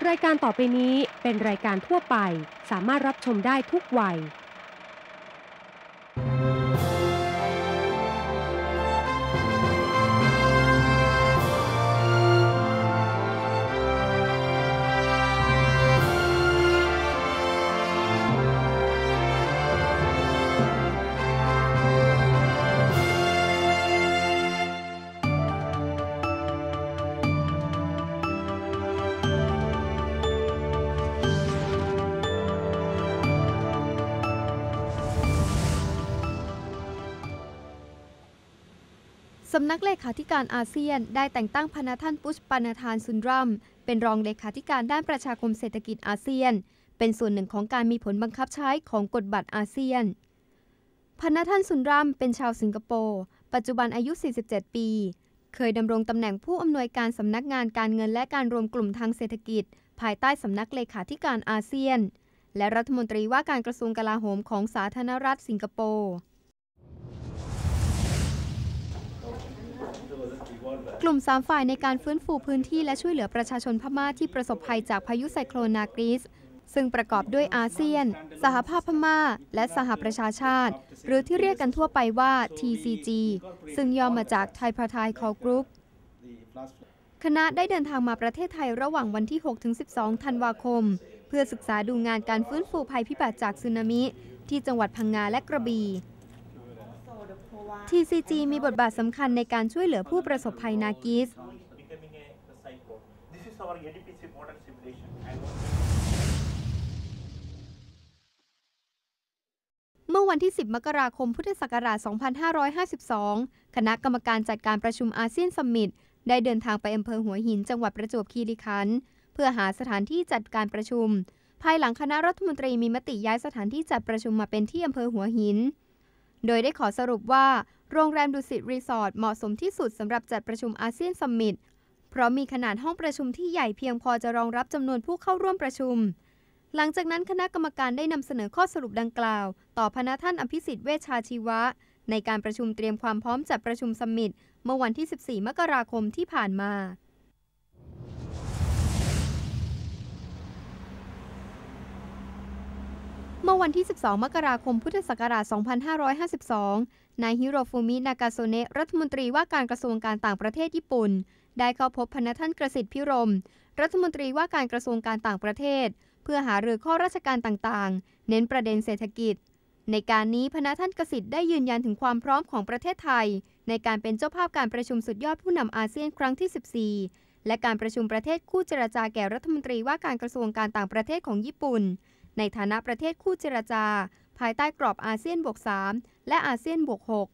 รายการต่อไปนี้เป็นรายการทั่วไปสามารถรับชมได้ทุกวัยสำนักเลขาธิการอาเซียนได้แต่งตั้งพนท่านปุชปนธานซุนรัมเป็นรองเลขาธิการด้านประชาคมเศรษฐกิจอาเซียนเป็นส่วนหนึ่งของการมีผลบังคับใช้ของกฎบัตรอาเซียนพนท่านซุนรัมเป็นชาวสิงคโปร์ปัจจุบันอายุ 47 ปีเคยดำรงตำแหน่งผู้อำนวยการสำนักงานการเงินและการรวมกลุ่มทางเศรษฐกิจภายใต้สำนักเลขาธิการอาเซียนและรัฐมนตรีว่าการกระทรวงกลาโหมของสาธารณรัฐสิงคโปร์กลุ่ม3ฝ่ายในการฟื้นฟูพื้นที่และช่วยเหลือประชาชนพม่าที่ประสบภัยจากพายุไซโคลนนาคริสซึ่งประกอบด้วยอาเซียนสหภาพพม่าและสหประชาชาติหรือที่เรียกกันทั่วไปว่า TCG ซึ่งย่อมาจาก Tripartite Core Group คณะได้เดินทางมาประเทศไทยระหว่างวันที่ 6-12 ธันวาคมเพื่อศึกษาดูงานการฟื้นฟูภัยพิบัติจากสึนามิที่จังหวัดพังงาและกระบี่ TCG มีบทบาทสำคัญในการช่วยเหลือผู้ประสบภัยนากิสเมื่อวันที่ 10 มกราคม พุทธศักราช 2552 คณะกรรมการจัดการประชุมอาเซียนซัมมิตได้เดินทางไปอำเภอหัวหินจังหวัดประจวบคีรีขันธ์เพื่อหาสถานที่จัดการประชุมภายหลังคณะรัฐมนตรีมีมติย้ายสถานที่จัดประชุมมาเป็นที่อำเภอหัวหินโดยได้ขอสรุปว่าโรงแรมดุสิตรีสอร์ทเหมาะสมที่สุดสำหรับจัดประชุมอาเซียนซัมมิตเพราะมีขนาดห้องประชุมที่ใหญ่เพียงพอจะรองรับจำนวนผู้เข้าร่วมประชุมหลังจากนั้นคณะกรรมการได้นำเสนอข้อสรุปดังกล่าวต่อพนท่านอภิสิทธิ์เวชชาชีวะในการประชุมเตรียมความพร้อมจัดประชุมซัมมิตเมื่อวันที่ 14 มกราคมที่ผ่านมาเมื่อวันที่ 12 มกราคม พุทธศักราช 2552 นายฮิโรฟุมิ นากาโซเนะรัฐมนตรีว่าการกระทรวงการต่างประเทศญี่ปุ่นได้เข้าพบพนท่านกสิทธิ์พิรมรัฐมนตรีว่าการกระทรวงการต่างประเทศเพื่อหารือข้อราชการต่างๆเน้นประเด็นเศรษฐกิจในการนี้พนท่านกสิทธิ์ได้ยืนยันถึงความพร้อมของประเทศไทยในการเป็นเจ้าภาพการประชุมสุดยอดผู้นำอาเซียนครั้งที่ 14 และการประชุมประเทศคู่เจรจาแก่รัฐมนตรีว่าการกระทรวงการต่างประเทศของญี่ปุ่นในฐานะประเทศคู่เจรจาภายใต้กรอบอาเซียนบวก 3 และอาเซียนบวก 6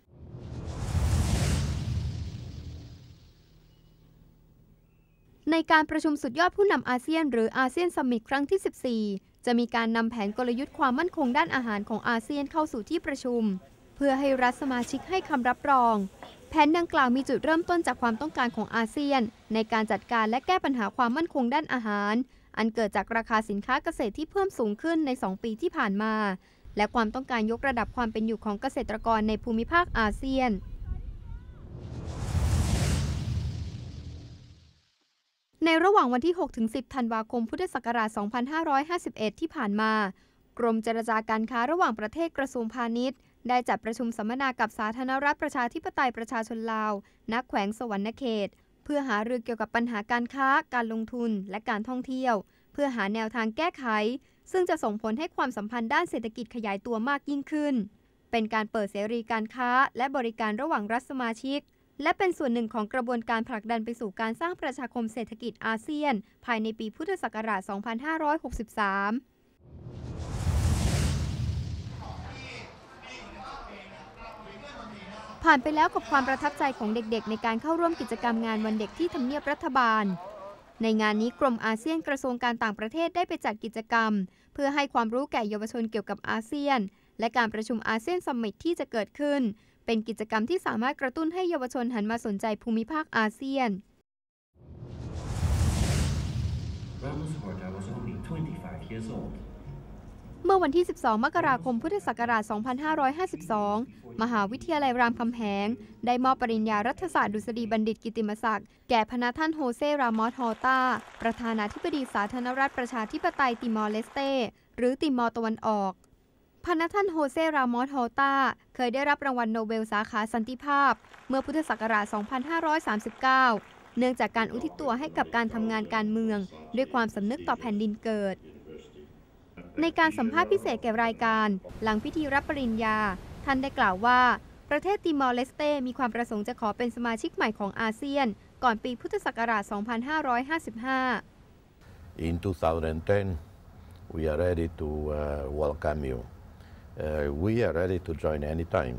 ในการประชุมสุดยอดผู้นำอาเซียนหรืออาเซียนซัมมิตครั้งที่ 14 จะมีการนำแผนกลยุทธ์ความมั่นคงด้านอาหารของอาเซียนเข้าสู่ที่ประชุมเพื่อให้รัฐสมาชิกให้คำรับรองแผนดังกล่าวมีจุดเริ่มต้นจากความต้องการของอาเซียนในการจัดการและแก้ปัญหาความมั่นคงด้านอาหารอันเกิดจากราคาสินค้าเกษตรที่เพิ่มสูงขึ้นใน 2 ปีที่ผ่านมาและความต้องการยกระดับความเป็นอยู่ของเกษตรกรในภูมิภาคอาเซียนในระหว่างวันที่ 6-10 ธันวาคม พุทธศักราช 2551 ที่ผ่านมากรมเจรจาการค้าระหว่างประเทศกระทรวงพาณิชย์ได้จัดประชุมสัมมนากับสาธารณรัฐประชาธิปไตยประชาชนลาวณ แขวงสวรรณเขตเพื่อหารือเกี่ยวกับปัญหาการค้าการลงทุนและการท่องเที่ยวเพื่อหาแนวทางแก้ไขซึ่งจะส่งผลให้ความสัมพันธ์ด้านเศรษฐกิจขยายตัวมากยิ่งขึ้นเป็นการเปิดเสรีการค้าและบริการระหว่างรัฐสมาชิกและเป็นส่วนหนึ่งของกระบวนการผลักดันไปสู่การสร้างประชาคมเศรษฐกิจอาเซียนภายในปีพุทธศักราช 2563 ผ่านไปแล้วกับความประทับใจของเด็กๆในการเข้าร่วมกิจกรรมงานวันเด็กที่ทำเนียบรัฐบาลในงานนี้กรมอาเซียนกระทรวงการต่างประเทศได้ไปจัดกิจกรรมเพื่อให้ความรู้แก่เยาวชนเกี่ยวกับอาเซียนและการประชุมอาเซียนซัมมิตที่จะเกิดขึ้นเป็นกิจกรรมที่สามารถกระตุ้นให้เยาวชนหันมาสนใจภูมิภาคอาเซียนเมื่อวันที่ 12 มกราคม พุทธศักราช 2552 มหาวิทยาลัยรามคำแหงได้มอบปริญญารัฐศาสตร์ดุษฎีบัณฑิตกิตติมศักดิ์แก่พระท่านโฮเซ รามอส ฮอร์ตา ประธานาธิบดีสาธารณรัฐประชาธิปไตยติมอร์เลสเตหรือติมอร์ตะวันออกพระท่านโฮเซ รามอส ฮอร์ตาเคยได้รับรางวัลโนเบลสาขาสันติภาพเมื่อพุทธศักราช 2539 เนื่องจากการอุทิศตัวให้กับการทำงานการเมืองด้วยความสำนึกต่อแผ่นดินเกิดในการสัมภาษณ์พิเศษแก่รายการหลังพิธีรับปริญญาท่านได้กล่าวว่าประเทศติมอร์เลสเตมีความประสงค์จะขอเป็นสมาชิกใหม่ของอาเซียนก่อนปีพุทธศักราช 2555 In 2010, we are ready to welcome you. We are ready to join anytime.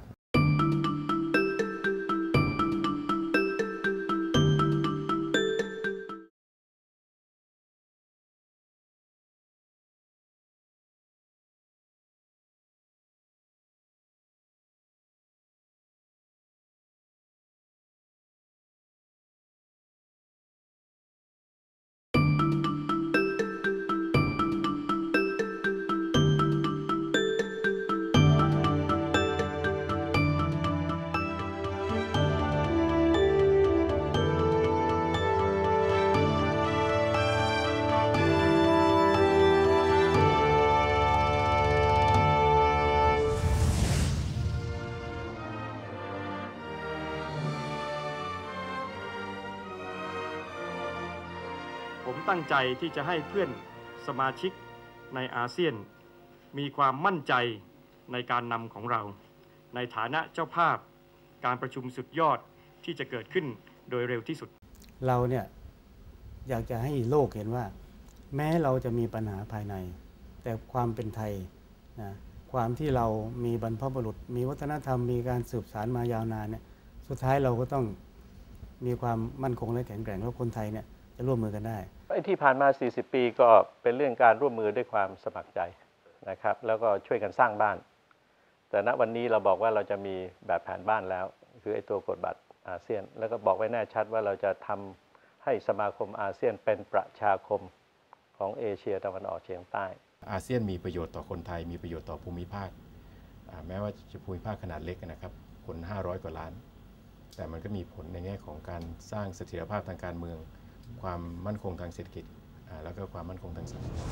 ผมตั้งใจที่จะให้เพื่อนสมาชิกในอาเซียนมีความมั่นใจในการนำของเราในฐานะเจ้าภาพการประชุมสุดยอดที่จะเกิดขึ้นโดยเร็วที่สุดเราเนี่ยอยากจะให้โลกเห็นว่าแม้เราจะมีปัญหาภายในแต่ความเป็นไทยนะความที่เรามีบรรพบุรุษมีวัฒนธรรมมีการสืบสานมายาวนานเนี่ยสุดท้ายเราก็ต้องมีความมั่นคงและแข็งแกร่งแล้วคนไทยเนี่ยจะร่วมมือกันได้ที่ผ่านมา40 ปีก็เป็นเรื่องการร่วมมือด้วยความสมัครใจนะครับแล้วก็ช่วยกันสร้างบ้านแต่ณวันนี้เราบอกว่าเราจะมีแบบแผนบ้านแล้วคือไอ้ตัวกฎบัตรอาเซียนแล้วก็บอกไว้แน่ชัดว่าเราจะทำให้สมาคมอาเซียนเป็นประชาคมของเอเชียตะวันออกเฉียงใต้อาเซียนมีประโยชน์ต่อคนไทยมีประโยชน์ต่อภูมิภาคแม้ว่าจะภูมิภาคขนาดเล็กนะครับคน500 กว่าล้านแต่มันก็มีผลในแง่ของการสร้างเสถียรภาพทางการเมืองความมั่นคงทางเศรษฐกิจแล้วก็ความมั่นคงทางสังคม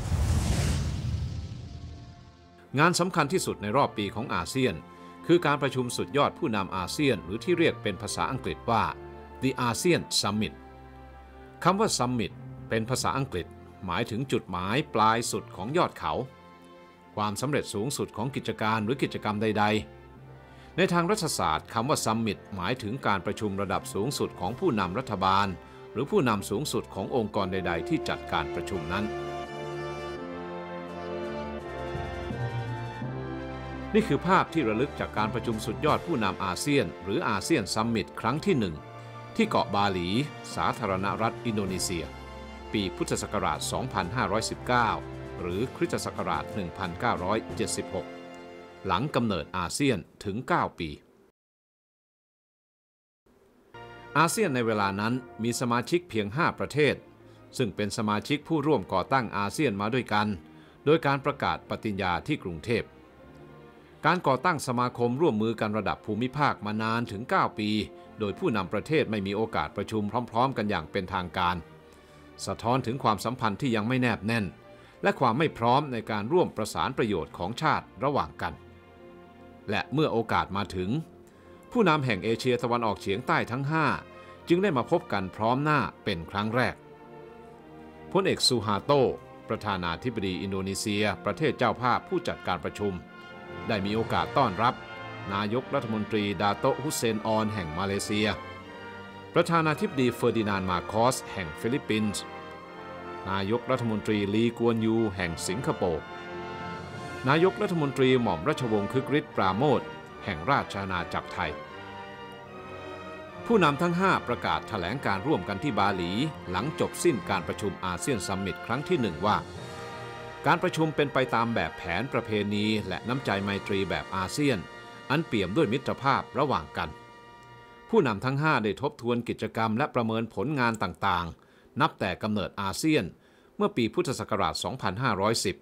งานสำคัญที่สุดในรอบปีของอาเซียนคือการประชุมสุดยอดผู้นำอาเซียนหรือที่เรียกเป็นภาษาอังกฤษว่า The ASEAN Summit คำว่า Summit เป็นภาษาอังกฤษหมายถึงจุดหมายปลายสุดของยอดเขาความสำเร็จสูงสุดของกิจการหรือกิจกรรมใดๆในทางรัฐศาสตร์คำว่า Summit หมายถึงการประชุมระดับสูงสุดของผู้นำรัฐบาลหรือผู้นำสูงสุดขององค์กรใดๆที่จัดการประชุมนั้นนี่คือภาพที่ระลึกจากการประชุมสุดยอดผู้นำอาเซียนหรืออาเซียนซัมมิตครั้งที่1ที่เกาะบาหลีสาธารณรัฐอินโดนีเซียปีพุทธศักราช 2519 หรือคริสตศักราช 1976 หลังกำเนิดอาเซียนถึง 9 ปีอาเซียนในเวลานั้นมีสมาชิกเพียง 5 ประเทศซึ่งเป็นสมาชิกผู้ร่วมก่อตั้งอาเซียนมาด้วยกันโดยการประกาศปฏิญญาที่กรุงเทพการก่อตั้งสมาคมร่วมมือกันระดับภูมิภาคมานานถึง 9 ปีโดยผู้นำประเทศไม่มีโอกาสประชุมพร้อมๆกันอย่างเป็นทางการสะท้อนถึงความสัมพันธ์ที่ยังไม่แนบแน่นและความไม่พร้อมในการร่วมประสานประโยชน์ของชาติระหว่างกันและเมื่อโอกาสมาถึงผู้นำแห่งเอเชียตะวันออกเฉียงใต้ทั้ง 5จึงได้มาพบกันพร้อมหน้าเป็นครั้งแรกพลเอกซูฮาโตประธานาธิบดีอินโดนีเซียประเทศเจ้าภาพผู้จัดการประชุมได้มีโอกาสต้อนรับนายกรัฐมนตรีดาโตะฮุสเซนออนแห่งมาเลเซียประธานาธิบดีเฟอร์ดินานด์มาโคสแห่งฟิลิปปินส์นายกรัฐมนตรีลีกวนยูแห่งสิงคโปร์นายกรัฐมนตรีหม่อมราชวงศ์คึกฤทธิ์ปราโมทย์แห่งราชอาณาจักรไทยผู้นำทั้ง 5 ประกาศแถลงการร่วมกันที่บาหลีหลังจบสิ้นการประชุมอาเซียนซัมมิตครั้งที่ 1 ว่าการประชุมเป็นไปตามแบบแผนประเพณีและน้ำใจไมตรีแบบอาเซียนอันเปี่ยมด้วยมิตรภาพระหว่างกันผู้นำทั้ง 5 ได้ทบทวนกิจกรรมและประเมินผลงานต่างๆนับแต่กำเนิดอาเซียนเมื่อปีพุทธศักราช 2510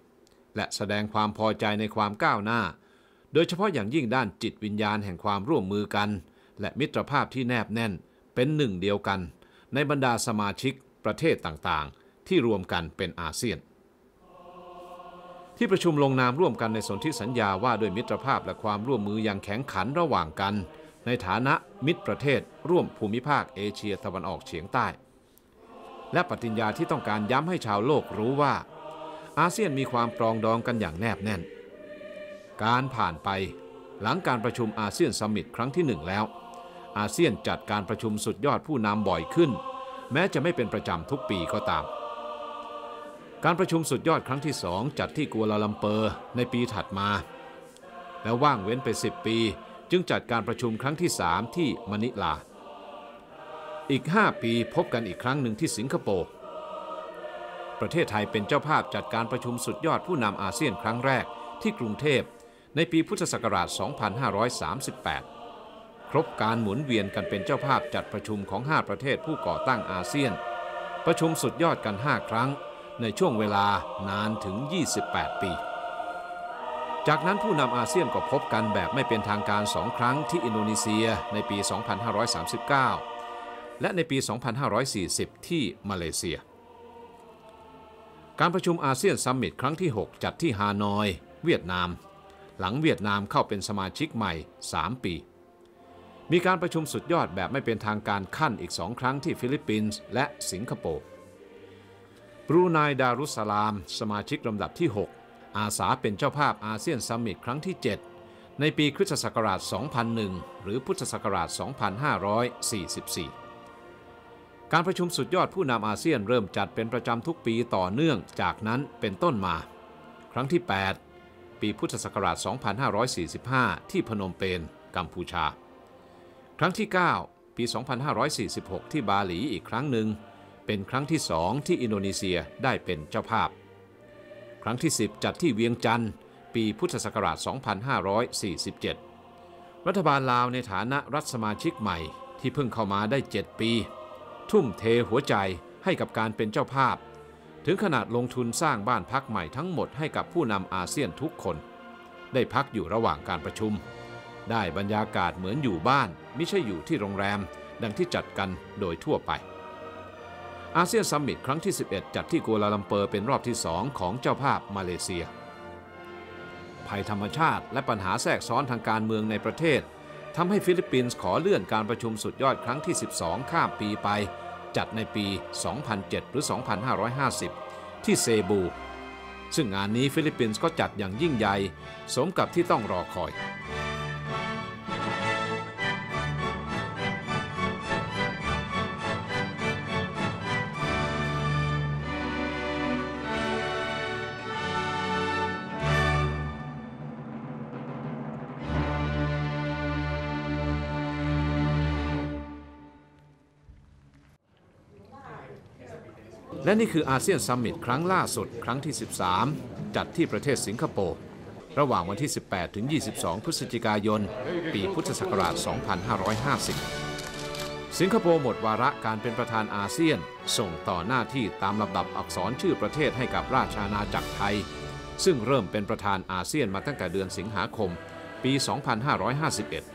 และแสดงความพอใจในความก้าวหน้าโดยเฉพาะอย่างยิ่งด้านจิตวิญญาณแห่งความร่วมมือกันและมิตรภาพที่แนบแน่นเป็นหนึ่งเดียวกันในบรรดาสมาชิกประเทศต่างๆที่รวมกันเป็นอาเซียนที่ประชุมลงนามร่วมกันในสนธิสัญญาว่าด้วยมิตรภาพและความร่วมมืออย่างแข็งขันระหว่างกันในฐานะมิตรประเทศร่วมภูมิภาคเอเชียตะวันออกเฉียงใต้และปฏิญญาที่ต้องการย้ำให้ชาวโลกรู้ว่าอาเซียนมีความปรองดองกันอย่างแนบแน่นการผ่านไปหลังการประชุมอาเซียนซัมมิตครั้งที่1แล้วอาเซียนจัดการประชุมสุดยอดผู้นำบ่อยขึ้นแม้จะไม่เป็นประจำทุกปีก็ตามการประชุมสุดยอดครั้งที่2จัดที่กัวลาลัมเปอร์ในปีถัดมาแล้วว่างเว้นไป10 ปีจึงจัดการประชุมครั้งที่3ที่มะนิลาอีก5 ปีพบกันอีกครั้งหนึ่งที่สิงคโปร์ประเทศไทยเป็นเจ้าภาพจัดการประชุมสุดยอดผู้นำอาเซียนครั้งแรกที่กรุงเทพในปีพุทธศักราช 2538 ครบการหมุนเวียนกันเป็นเจ้าภาพจัดประชุมของ5 ประเทศผู้ก่อตั้งอาเซียนประชุมสุดยอดกัน5 ครั้งในช่วงเวลานานถึง28 ปีจากนั้นผู้นำอาเซียนก็พบกันแบบไม่เป็นทางการ2 ครั้งที่อินโดนีเซียในปี 2539 และในปี 2540 ที่มาเลเซียการประชุมอาเซียนซัมมิตครั้งที่6จัดที่ฮานอยเวียดนามหลังเวียดนามเข้าเป็นสมาชิกใหม่3 ปีมีการประชุมสุดยอดแบบไม่เป็นทางการขั้นอีก2 ครั้งที่ฟิลิปปินส์และสิงคโปร์บรูไนดารุสสลามสมาชิกลำดับที่6อาสาเป็นเจ้าภาพอาเซียนซัมมิตครั้งที่7ในปีคริสตศักราช 2001 หรือพุทธศักราช 2544 การประชุมสุดยอดผู้นำอาเซียนเริ่มจัดเป็นประจำทุกปีต่อเนื่องจากนั้นเป็นต้นมาครั้งที่8ปีพุทธศักราช 2545 ที่พนมเปญกัมพูชาครั้งที่9ปี 2546 ที่บาหลีอีกครั้งหนึ่งเป็นครั้งที่2ที่อินโดนีเซียได้เป็นเจ้าภาพครั้งที่10จัดที่เวียงจันทร์ปีพุทธศักราช 2547 รัฐบาลลาวในฐานะรัฐสมาชิกใหม่ที่เพิ่งเข้ามาได้7 ปีทุ่มเทหัวใจให้กับการเป็นเจ้าภาพถึงขนาดลงทุนสร้างบ้านพักใหม่ทั้งหมดให้กับผู้นำอาเซียนทุกคนได้พักอยู่ระหว่างการประชุมได้บรรยากาศเหมือนอยู่บ้านไม่ใช่อยู่ที่โรงแรมดังที่จัดกันโดยทั่วไปอาเซียนซัมมิตครั้งที่11จัดที่กัวลาลัมเปอร์เป็นรอบที่2ของเจ้าภาพมาเลเซียภัยธรรมชาติและปัญหาแทรกซ้อนทางการเมืองในประเทศทำให้ฟิลิปปินส์ขอเลื่อนการประชุมสุดยอดครั้งที่12ข้ามปีไปจัดในปี 2007 หรือ 2550 ที่เซบูซึ่งงานนี้ฟิลิปปินส์ก็จัดอย่างยิ่งใหญ่สมกับที่ต้องรอคอยและนี่คืออาเซียนซัมมิตครั้งล่าสุดครั้งที่13จัดที่ประเทศสิงคโปร์ระหว่างวันที่18ถึง22พฤศจิกายนปีพุทธศักราช 2550 สิงคโปร์หมดวาระการเป็นประธานอาเซียนส่งต่อหน้าที่ตามลำดับอักษรชื่อประเทศให้กับราชอาณาจักรไทยซึ่งเริ่มเป็นประธานอาเซียนมาตั้งแต่เดือนสิงหาคมปี 2551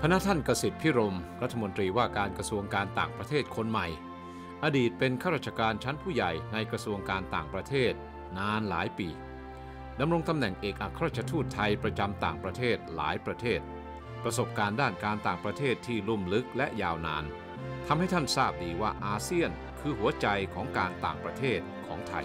ณะท่านกสิทธิ์พิรมรัฐมนตรีว่าการกระทรวงการต่างประเทศคนใหม่อดีตเป็นข้าราชการชั้นผู้ใหญ่ในกระทรวงการต่างประเทศนานหลายปีดำรงตำแหน่งเอกอัครราชทูตไทยประจำต่างประเทศหลายประเทศประสบการณ์ด้านการต่างประเทศที่ลุ่มลึกและยาวนานทำให้ท่านทราบดีว่าอาเซียนคือหัวใจของการต่างประเทศของไทย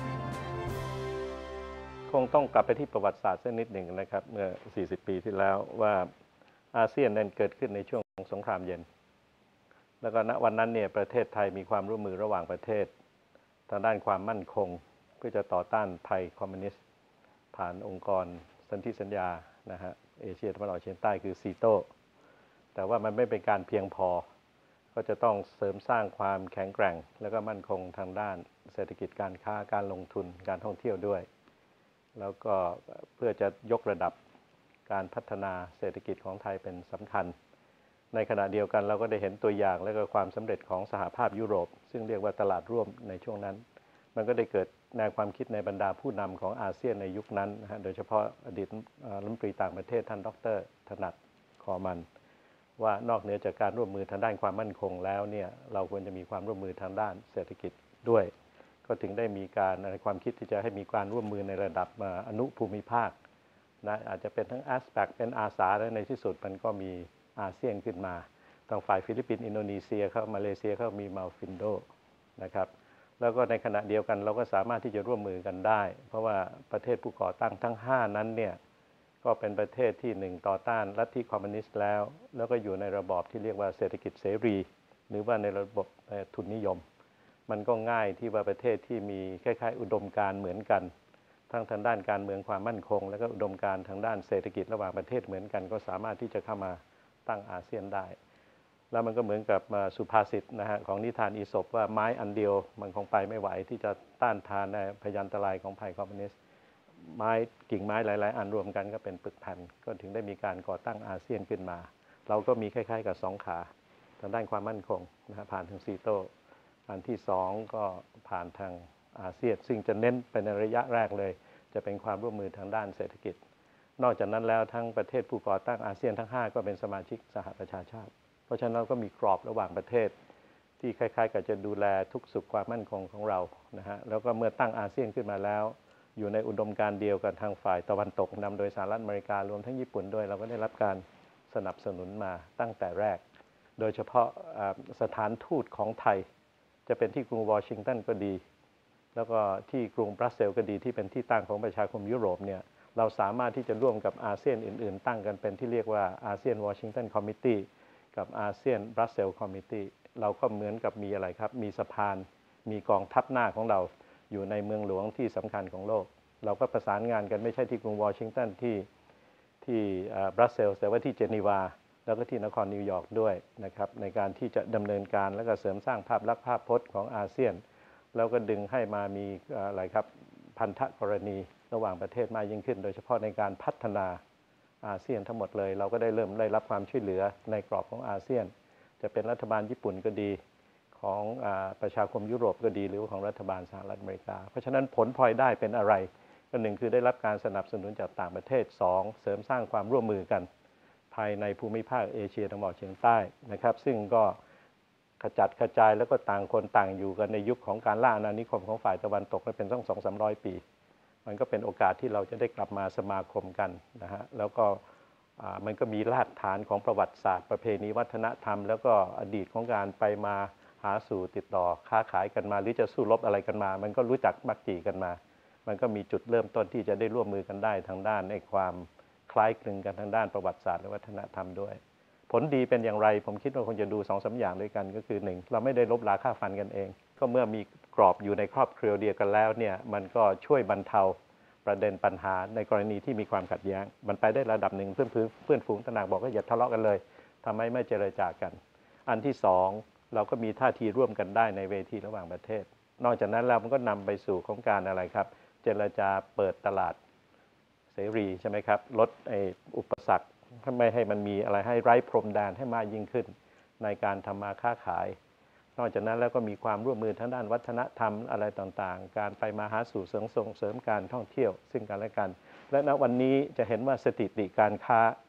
คงต้องกลับไปที่ประวัติศาสตร์สักนิดหนึ่งนะครับเมื่อ40 ปีที่แล้วว่าอาเซียนนั้นเกิดขึ้นในช่วงของสงครามเย็นแล้วก็ณวันนั้นเนี่ยประเทศไทยมีความร่วมมือระหว่างประเทศทางด้านความมั่นคงเพื่อจะต่อต้านภัยคอมมิวนิสต์ผ่านองค์กรสนธิสัญญานะฮะเอเชียตะวันออกเฉียงใต้คือซีโต้แต่ว่ามันไม่เป็นการเพียงพอก็จะต้องเสริมสร้างความแข็งแกร่งแล้วก็มั่นคงทางด้านเศรษฐกิจการค้าการลงทุนการท่องเที่ยวด้วยแล้วก็เพื่อจะยกระดับการพัฒนาเศรษฐกิจของไทยเป็นสำคัญในขณะเดียวกันเราก็ได้เห็นตัวอย่างและก็ความสำเร็จของสหภาพยุโรปซึ่งเรียกว่าตลาดร่วมในช่วงนั้นมันก็ได้เกิดแนวความคิดในบรรดาผู้นำของอาเซียนในยุคนั้นนะฮะโดยเฉพาะอดีตรัฐมนตรีต่างประเทศท่านดร.ถนัดคอมันว่านอกเหนือจากการร่วมมือทางด้านความมั่นคงแล้วเนี่ยเราควรจะมีความร่วมมือทางด้านเศรษฐกิจด้วยก็ถึงได้มีการความคิดที่จะให้มีการร่วมมือในระดับอนุภูมิภาคนะอาจจะเป็นทั้ง aspect เป็นอาสาและในที่สุดมันก็มีอาเซียนขึ้นมาทางฝ่ายฟิลิปปินส์อินโดนีเซียเข้ามาเลเซียเข้ามีมัลฟินโดนะครับแล้วก็ในขณะเดียวกันเราก็สามารถที่จะร่วมมือกันได้เพราะว่าประเทศผู้ก่อตั้งทั้ง5นั้นเนี่ยก็เป็นประเทศที่1ต่อต้านลัทธิคอมมิวนิสต์แล้วก็อยู่ในระบอบที่เรียกว่าเศรษฐกิจเสรีหรือว่าในระบบทุนนิยมมันก็ง่ายที่ว่าประเทศที่มีคล้ายๆอุดมการณ์เหมือนกันทั้งทางด้านการเมืองความมั่นคงและก็อุดมการณ์ทางด้านเศรษฐกิจระหว่างประเทศเหมือนกันก็สามารถที่จะเข้ามาตั้งอาเซียนได้แล้วมันก็เหมือนกับสุภาษิตนะฮะของนิทานอีสปว่าไม้อันเดียวมันคงไปไม่ไหวที่จะต้านทานในพยันตรายของภัยคอมมิวนิสต์ไม้กิ่งไม้หลายๆอันรวมกันก็เป็นปึกแผ่นก็ถึงได้มีการก่อตั้งอาเซียนขึ้นมาเราก็มีคล้ายๆกับ2ขาทางด้านความมั่นคงนะฮะผ่านทางซีโต้อันที่2ก็ผ่านทางอาเซียนซึ่งจะเน้นเป็นในระยะแรกเลยจะเป็นความร่วมมือทางด้านเศรษฐกิจนอกจากนั้นแล้วทั้งประเทศผู้ก่อตั้งอาเซียนทั้ง5ก็เป็นสมาชิกสหประชาชาติเพราะฉะนั้นเราก็มีกรอบระหว่างประเทศที่คล้ายๆกับจะดูแลทุกสุขความมั่นคงของเรานะฮะแล้วก็เมื่อตั้งอาเซียนขึ้นมาแล้วอยู่ในอุดมการณ์เดียวกันทางฝ่ายตะวันตกนำโดยสหรัฐอเมริการวมทั้งญี่ปุ่นด้วยเราก็ได้รับการสนับสนุนมาตั้งแต่แรกโดยเฉพาะสถานทูตของไทยจะเป็นที่กรุงวอชิงตันก็ดีแล้วก็ที่กรุงบรัสเซลส์ก็ดีที่เป็นที่ตั้งของประชาคมยุโรปเนี่ยเราสามารถที่จะร่วมกับอาเซียนอื่นๆตั้งกันเป็นที่เรียกว่าอาเซียนวอชิงตันคอมมิตตี้กับอาเซียนบรัสเซลส์คอมมิตตี้เราก็เหมือนกับมีอะไรครับมีสะพานมีกองทัพหน้าของเราอยู่ในเมืองหลวงที่สำคัญของโลกเราก็ประสานงานกันไม่ใช่ที่กรุงวอชิงตันที่บรัสเซลส์แต่ว่าที่เจนีวาแล้วก็ที่นครนิวยอร์กด้วยนะครับในการที่จะดำเนินการและก็เสริมสร้างภาพลักษณ์ภาพพจน์ของอาเซียนแล้วก็ดึงให้มามีอะไรครับพันธกรณีระหว่างประเทศมากยิ่งขึ้นโดยเฉพาะในการพัฒนาอาเซียนทั้งหมดเลยเราก็ได้เริ่มได้รับความช่วยเหลือในกรอบของอาเซียนจะเป็นรัฐบาลญี่ปุ่นก็ดีของประชาคมยุโรปก็ดีหรือของรัฐบาลสหรัฐอเมริกาเพราะฉะนั้นผลพลอยได้เป็นอะไรก็1คือได้รับการสนับสนุนจากต่างประเทศ2เสริมสร้างความร่วมมือกันภายในภูมิภาคเอเชียตะวันออกเฉียงใต้นะครับซึ่งก็ขจัดกระจายแล้วก็ต่างคนต่างอยู่กันในยุคของการล่าอาณานิคมของฝ่ายตะวันตกเป็นต้อง 200-300 ปีมันก็เป็นโอกาสที่เราจะได้กลับมาสมาคมกันนะฮะแล้วก็มันก็มีรากฐานของประวัติศาสตร์ประเพณีวัฒนธรรมแล้วก็อดีตของการไปมาหาสู่ติดต่อค้าขายกันมาหรือจะสู้รบอะไรกันมามันก็รู้จักมักจีกันมามันก็มีจุดเริ่มต้นที่จะได้ร่วมมือกันได้ทางด้านในความคล้ายคลึงกันทางด้านประวัติศาสตร์และวัฒนธรรมด้วยผลดีเป็นอย่างไรผมคิดว่าคงจะดู 2-3 อย่างด้วยกันก็คือ1เราไม่ได้ลบราค่าฟันกันเองก็เมื่อมีกรอบอยู่ในครอบครัวเดียวกันแล้วเนี่ยมันก็ช่วยบรรเทาประเด็นปัญหาในกรณีที่มีความขัดแย้งมันไปได้ระดับหนึ่งเพื่อนฝูงตระหนักบอกว่าอย่าทะเลาะกันเลยทำให้ไม่เจรจากันอันที่2เราก็มีท่าทีร่วมกันได้ในเวทีระหว่างประเทศนอกจากนั้นแล้วมันก็นำไปสู่ของการอะไรครับเจรจาเปิดตลาดเสรีใช่ไหมครับลดอุปสรรคไม่ให้มันมีอะไรให้ไร้พรมแดนให้มากยิ่งขึ้นในการทำมาค้าขายนอกจากนั้นแล้วก็มีความร่วมมือทางด้านวัฒนธรรมอะไรต่างๆการไปมาหาสู่ส่งเสริมการท่องเที่ยวซึ่งกันและกันและณวันนี้จะเห็นว่าสถิติการค้า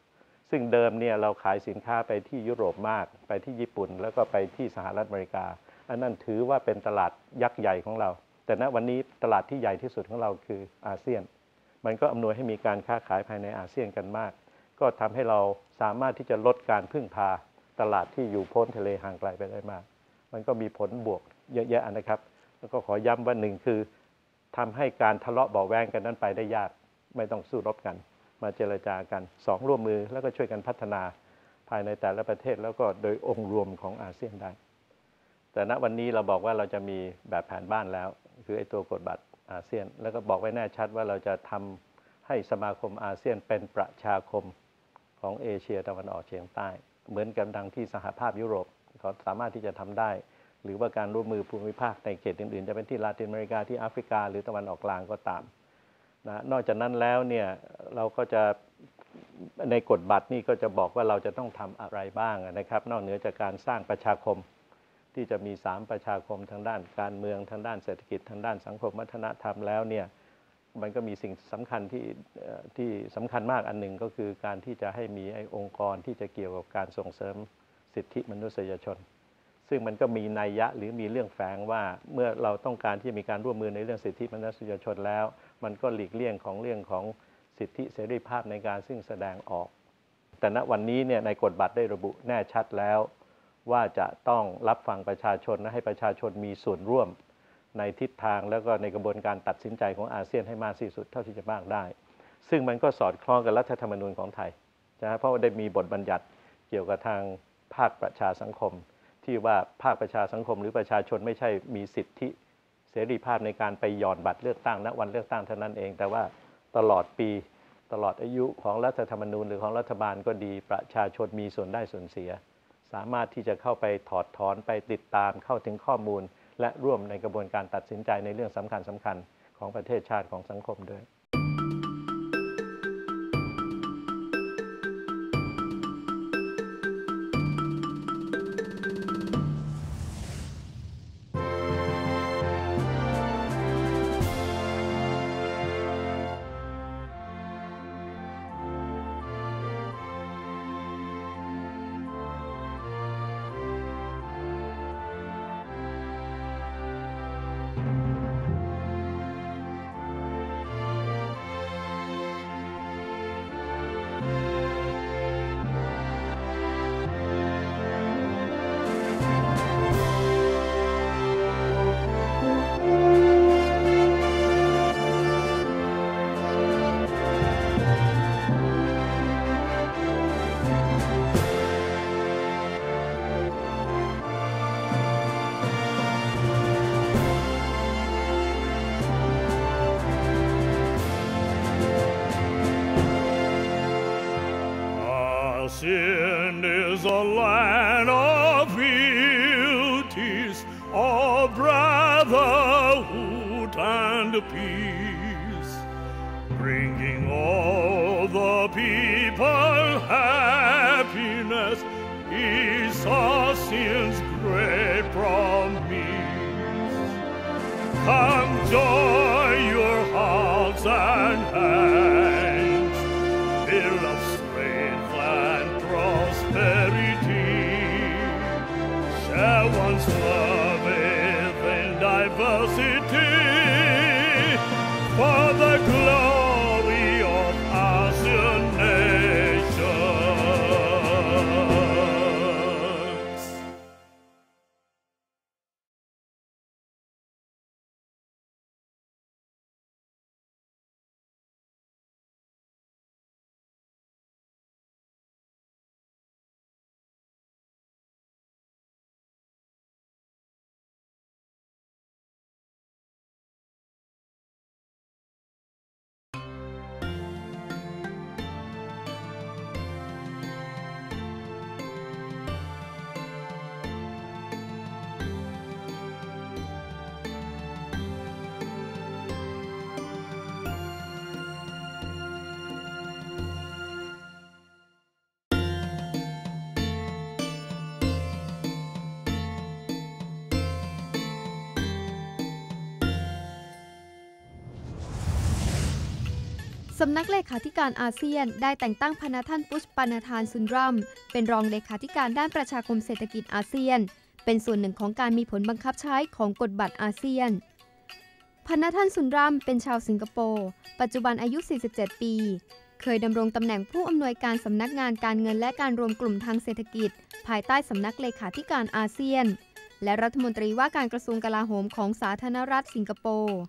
ซึ่งเดิมเนี่ยเราขายสินค้าไปที่ยุโรปมากไปที่ญี่ปุ่นแล้วก็ไปที่สหรัฐอเมริกาอันนั้นถือว่าเป็นตลาดยักษ์ใหญ่ของเราแต่ณวันนี้ตลาดที่ใหญ่ที่สุดของเราคืออาเซียนมันก็อำนวยให้มีการค้าขายภายในอาเซียนกันมากก็ทำให้เราสามารถที่จะลดการพึ่งพาตลาดที่อยู่พ้นทะเลห่างไกลไปได้มากมันก็มีผลบวกเยอะแยะนะครับแล้วก็ขอย้ำว่าหนึ่งคือทำให้การทะเลาะเบาะแว้งกันนั้นไปได้ยากไม่ต้องสู้รบกันมาเจรจากันสองร่วมมือแล้วก็ช่วยกันพัฒนาภายในแต่ละประเทศแล้วก็โดยองค์รวมของอาเซียนได้แต่ณวันนี้เราบอกว่าเราจะมีแบบแผนบ้านแล้วคือไอ้ตัวกฎบัตรอาเซียนแล้วก็บอกไว้แน่ชัดว่าเราจะทำให้สมาคมอาเซียนเป็นประชาคมของเอเชียตะวันออกเฉียงใต้เหมือนกับดังที่สหภาพยุโรปเขาสามารถที่จะทำได้หรือว่าการร่วมมือภูมิภาคในเขตอื่นๆจะเป็นที่ลาตินอเมริกาที่แอฟริกาหรือตะวันออกกลางก็ตามนะนอกจากนั้นแล้วเนี่ยเราก็จะในกฎบัตรนี่ก็จะบอกว่าเราจะต้องทำอะไรบ้างนะครับนอกเหนือจากการสร้างประชาคมที่จะมี3ประชาคมทางด้านการเมืองทางด้านเศรษฐกิจทางด้านสังคมวัฒนธรรมแล้วเนี่ยมันก็มีสิ่งสำคัญที่สำคัญมากอันหนึ่งก็คือการที่จะให้มีไอ้องค์กรที่จะเกี่ยวกับการส่งเสริมสิทธิมนุษยชนซึ่งมันก็มีนัยยะหรือมีเรื่องแฝงว่าเมื่อเราต้องการที่จะมีการร่วมมือในเรื่องสิทธิมนุษยชนแล้วมันก็หลีกเลี่ยงของเรื่องของสิทธิเสรีภาพในการซึ่งแสดงออกแต่ณวันนี้เนี่ยในกฎบัตรได้ระบุแน่ชัดแล้วว่าจะต้องรับฟังประชาชนและให้ประชาชนมีส่วนร่วมในทิศทางแล้วก็ในกระบวนการตัดสินใจของอาเซียนให้มากที่สุดเท่าที่จะมากได้ซึ่งมันก็สอดคล้องกับรัฐธรรมนูญของไทยนะเพราะว่าได้มีบทบัญญัติเกี่ยวกับทางภาคประชาสังคมที่ว่าภาคประชาสังคมหรือประชาชนไม่ใช่มีสิทธิเสรีภาพในการไปหย่อนบัตรเลือกตั้งณวันเลือกตั้งเท่านั้นเองแต่ว่าตลอดปีตลอดอายุของรัฐธรรมนูญหรือของรัฐบาลก็ดีประชาชนมีส่วนได้ส่วนเสียสามารถที่จะเข้าไปถอดถอนไปติดตามเข้าถึงข้อมูลและร่วมในกระบวนการตัดสินใจในเรื่องสำคัญของประเทศชาติของสังคมด้วย Sin is a land of beauties, of brotherhood and peace, bringing all the people happiness is our sin's great promise. Come join your hearts and hands, fill of strength and prosperity. Share one's love in diversity for the glory of ASEAN nations. สำนักเลขาธิการอาเซียนได้แต่งตั้งพนาท่านปุชปานาธานซุนรัมเป็นรองเลขาธิการด้านประชาคมเศรษฐกิจอาเซียนเป็นส่วนหนึ่งของการมีผลบังคับใช้ของกฎบัตรอาเซียนพนาท่านซุนรัมเป็นชาวสิงคโปร์ปัจจุบันอายุ 47 ปีเคยดำรงตำแหน่งผู้อำนวยการสำนักงานการเงินและการรวมกลุ่มทางเศรษฐกิจภายใต้สำนักเลขาธิการอาเซียนและรัฐมนตรีว่าการกระทรวงกลาโหมของสาธารณรัฐสิงคโปร์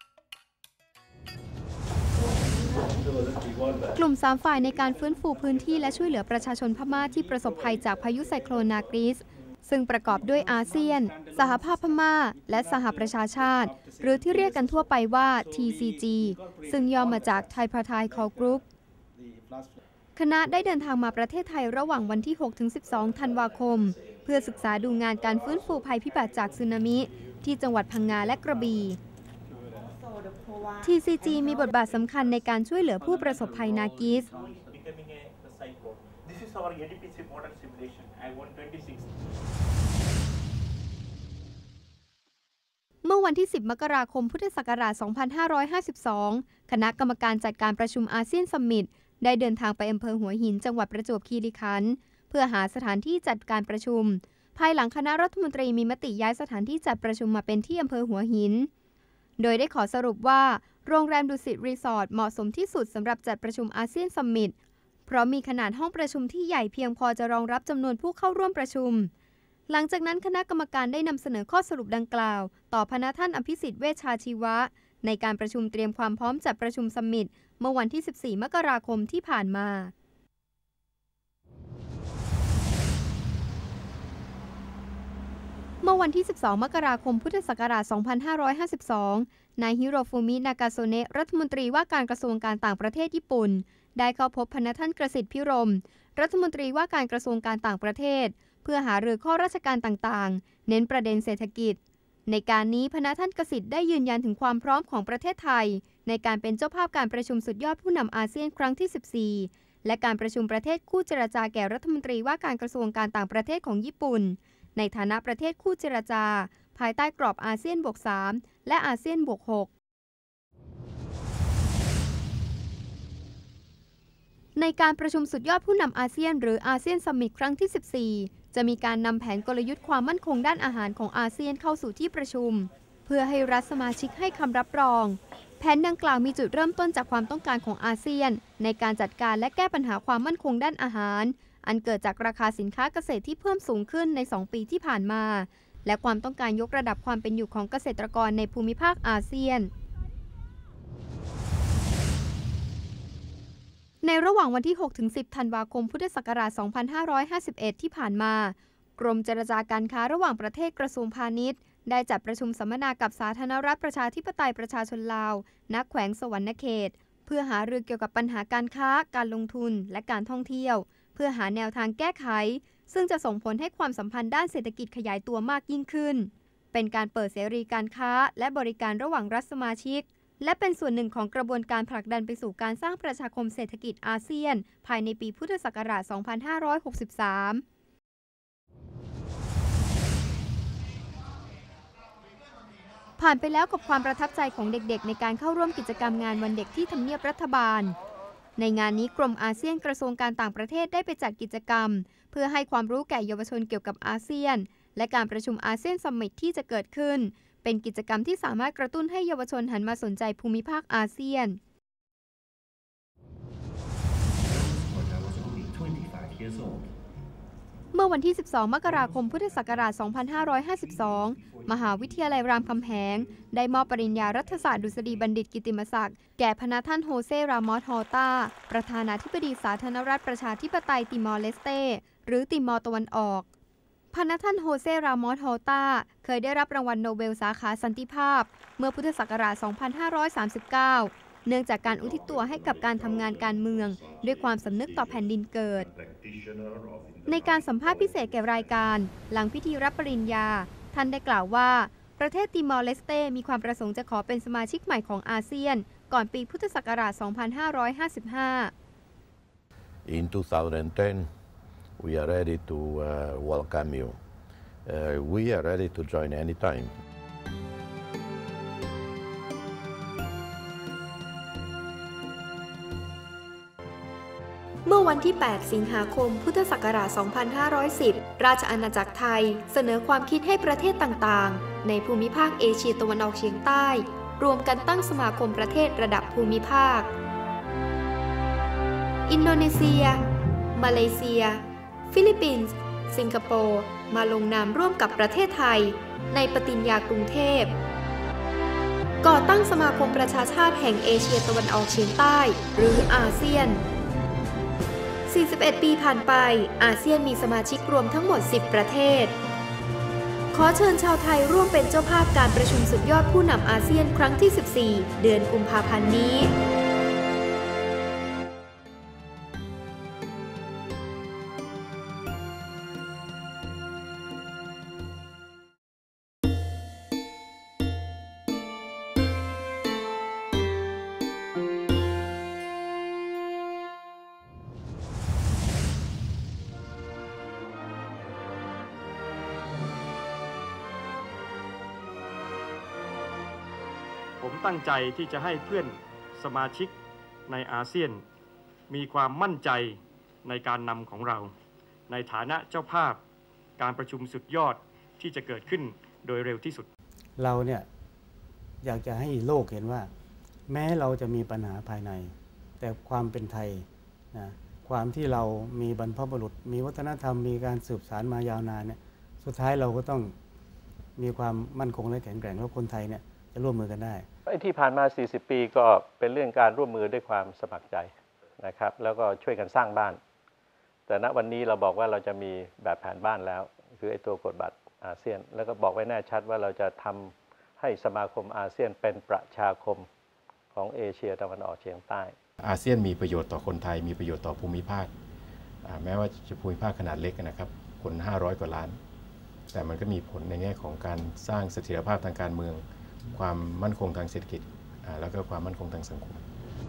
กลุ่ม3ฝ่ายในการฟื้นฟูพื้นที่และช่วยเหลือประชาชนพม่าที่ประสบภัยจากพายุไซโคลนนาคริสซึ่งประกอบด้วยอาเซียนสหภาพพม่าและสหประชาชาติหรือที่เรียกกันทั่วไปว่า TCG ซึ่งย่อมาจาก Tripartite Call Group คณะได้เดินทางมาประเทศไทยระหว่างวันที่ 6-12 ธันวาคมเพื่อศึกษาดูงานการฟื้นฟูภัยพิบัติจากสึนามิที่จังหวัดพังงาและกระบี่ TCG มีบทบาทสำคัญในการช่วยเหลือผู้ประสบภัยนากิสเมื่อวันที่ 10 มกราคม พุทธศักราช 2552 คณะกรรมการจัดการประชุมอาเซียนซัมมิตได้เดินทางไปอำเภอหัวหินจังหวัดประจวบคีรีขันธ์เพื่อหาสถานที่จัดการประชุมภายหลังคณะรัฐมนตรีมีมติย้ายสถานที่จัดประชุมมาเป็นที่อำเภอหัวหินโดยได้ขอสรุปว่าโรงแรมดุสิตรีสอร์ทเหมาะสมที่สุดสำหรับจัดประชุมอาเซียนซัมมิตเพราะมีขนาดห้องประชุมที่ใหญ่เพียงพอจะรองรับจำนวนผู้เข้าร่วมประชุมหลังจากนั้นคณะกรรมการได้นำเสนอข้อสรุปดังกล่าวต่อพระท่านอภิสิทธิ์เวชชาชีวะในการประชุมเตรียมความพร้อมจัดประชุมซัมมิตเมื่อวันที่ 14 มกราคมที่ผ่านมาเมื่อวันที่ 12 มกราคม พุทธศักราช 2552 นายฮิโรฟูมิ นากาโซเนะ รัฐมนตรีว่าการกระทรวงการต่างประเทศญี่ปุ่นได้เข้าพบพระท่านกสิทธิ์พิรมรัฐมนตรีว่าการกระทรวงการต่างประเทศเพื่อหารือข้อราชการต่างๆเน้นประเด็นเศรษฐกิจในการนี้พระท่านกสิทธิ์ได้ยืนยันถึงความพร้อมของประเทศไทยในการเป็นเจ้าภาพการประชุมสุดยอดผู้นำอาเซียนครั้งที่ 14 และการประชุมประเทศคู่เจรจาแก่รัฐมนตรีว่าการกระทรวงการต่างประเทศของญี่ปุ่นในฐานะประเทศคู่เจรจาภายใต้กรอบอาเซียนบวก 3 และอาเซียนบวก 6 ในการประชุมสุดยอดผู้นำอาเซียนหรืออาเซียนซัมมิตครั้งที่ 14 จะมีการนำแผนกลยุทธ์ความมั่นคงด้านอาหารของอาเซียนเข้าสู่ที่ประชุมเพื่อให้รัฐสมาชิกให้คำรับรองแผนดังกล่าวมีจุดเริ่มต้นจากความต้องการของอาเซียนในการจัดการและแก้ปัญหาความมั่นคงด้านอาหารอันเกิดจากราคาสินค้าเกษตรที่เพิ่มสูงขึ้นใน 2 ปีที่ผ่านมาและความต้องการยกระดับความเป็นอยู่ของเกษตรกรในภูมิภาคอาเซียนในระหว่างวันที่ 6-10 ธันวาคม พุทธศักราช 2551 ที่ผ่านมากรมเจรจาการค้าระหว่างประเทศกระทรวงพาณิชย์ได้จัดประชุมสัมมนากับสาธารณรัฐประชาธิปไตยประชาชนลาวณ แขวงสวรรณเขตเพื่อหารือเกี่ยวกับปัญหาการค้าการลงทุนและการท่องเที่ยวเพื่อหาแนวทางแก้ไขซึ่งจะส่งผลให้ความสัมพันธ์ด้านเศรษฐกิจขยายตัวมากยิ่งขึ้นเป็นการเปิดเสรีการค้าและบริการระหว่างรัฐสมาชิกและเป็นส่วนหนึ่งของกระบวนการผลักดันไปสู่การสร้างประชาคมเศรษฐกิจอาเซียนภายในปีพุทธศักราช 2563 ผ่านไปแล้วกับความประทับใจของเด็กๆในการเข้าร่วมกิจกรรมงานวันเด็กที่ทำเนียบรัฐบาลในงานนี้กรมอาเซียนกระทรวงการต่างประเทศได้ไปจัดกิจกรรมเพื่อให้ความรู้แก่เยาวชนเกี่ยวกับอาเซียนและการประชุมอาเซียนซัมมิตที่จะเกิดขึ้นเป็นกิจกรรมที่สามารถกระตุ้นให้เยาวชนหันมาสนใจภูมิภาคอาเซียนเมื่อวันที่ 12 มกราคม พุทธศักราช 2552 มหาวิทยาลัยรามคำแหงได้มอบปริญญารัฐศาสตร์ดุษฎีบัณฑิตกิตติมศักดิ์แก่พระท่านโฮเซ รามอส ฮอต้าประธานาธิบดีสาธารณรัฐประชาธิปไตยติมอร์เลสเตหรือติมอร์ตะวันออกพระท่านโฮเซ รามอส ฮอต้าเคยได้รับรางวัลโนเบลสาขาสันติภาพเมื่อพุทธศักราช 2539 เนื่องจากการอุทิศตัวให้กับการทำงานการเมืองด้วยความสำนึกต่อแผ่นดินเกิดในการสัมภาษณ์พิเศษแก่รายการหลังพิธีรับปริญญาท่านได้กล่าวว่าประเทศติมอร์เลสเตมีความประสงค์จะขอเป็นสมาชิกใหม่ของอาเซียนก่อนปีพุทธศักราช 2555 In 2010, we are ready to welcome you. We are ready to join anytime. เมื่อวันที่ 8 สิงหาคม พุทธศักราช 2510 ราชอาณาจักรไทยเสนอความคิดให้ประเทศต่างๆในภูมิภาคเอเชียตะวันออกเฉียงใต้รวมกันตั้งสมาคมประเทศระดับภูมิภาคอินโดนีเซียมาเลเซียฟิลิปปินส์สิงคโปร์มาลงนามร่วมกับประเทศไทยในปฏิญญากรุงเทพก่อตั้งสมาคมประชาชาติแห่งเอเชียตะวันออกเฉียงใต้หรืออาเซียน41 ปีผ่านไปอาเซียนมีสมาชิกรวมทั้งหมด10ประเทศขอเชิญชาวไทยร่วมเป็นเจ้าภาพการประชุมสุดยอดผู้นำอาเซียนครั้งที่14เดือนกุมภาพันธ์นี้ผมตั้งใจที่จะให้เพื่อนสมาชิกในอาเซียนมีความมั่นใจในการนำของเราในฐานะเจ้าภาพการประชุมสุดยอดที่จะเกิดขึ้นโดยเร็วที่สุดเราเนี่ยอยากจะให้โลกเห็นว่าแม้เราจะมีปัญหาภายในแต่ความเป็นไทยนะความที่เรามีบรรพบุรุษมีวัฒนธรรมมีการสืบสานมายาวนานเนี่ยสุดท้ายเราก็ต้องมีความมั่นคงและแข็งแกร่งแล้วคนไทยเนี่ยจะร่วมมือกันได้ที่ผ่านมา40 ปีก็เป็นเรื่องการร่วมมือด้วยความสมัครใจนะครับแล้วก็ช่วยกันสร้างบ้านแต่ณวันนี้เราบอกว่าเราจะมีแบบแผนบ้านแล้วคือไอ้ตัวกฎบัตรอาเซียนแล้วก็บอกไว้แน่ชัดว่าเราจะทำให้สมาคมอาเซียนเป็นประชาคมของเอเชียตะวันออกเฉียงใต้อาเซียนมีประโยชน์ต่อคนไทยมีประโยชน์ต่อภูมิภาคแม้ว่าจะภูมิภาคขนาดเล็กนะครับคน500 กว่าล้านแต่มันก็มีผลในแง่ของการสร้างเสถียรภาพทางการเมืองความมั่นคงทางเศรษฐกิจแล้วก็ความมั่นคงทางสังคม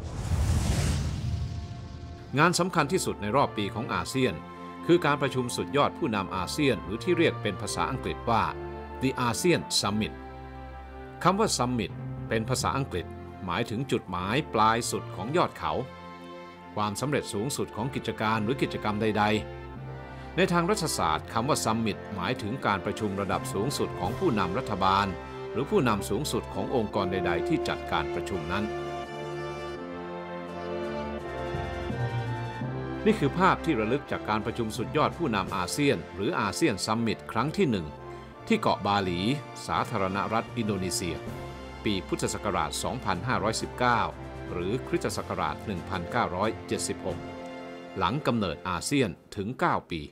งานสำคัญที่สุดในรอบปีของอาเซียนคือการประชุมสุดยอดผู้นำอาเซียนหรือที่เรียกเป็นภาษาอังกฤษว่า The ASEAN Summit คำว่า Summit เป็นภาษาอังกฤษหมายถึงจุดหมายปลายสุดของยอดเขาความสำเร็จสูงสุดของกิจการหรือกิจกรรมใดๆในทางรัฐศาสตร์คำว่า Summit หมายถึงการประชุมระดับสูงสุดของผู้นำรัฐบาลหรือผู้นำสูงสุดขององค์กรใดๆที่จัดการประชุมนั้นนี่คือภาพที่ระลึกจากการประชุมสุดยอดผู้นำอาเซียนหรืออาเซียนซัมมิตครั้งที่1ที่เกาะบาหลีสาธารณรัฐอินโดนีเซียปีพุทธศักราช 2519 หรือคริสตศักราช 1976 หลังกำเนิดอาเซียนถึง 9 ปี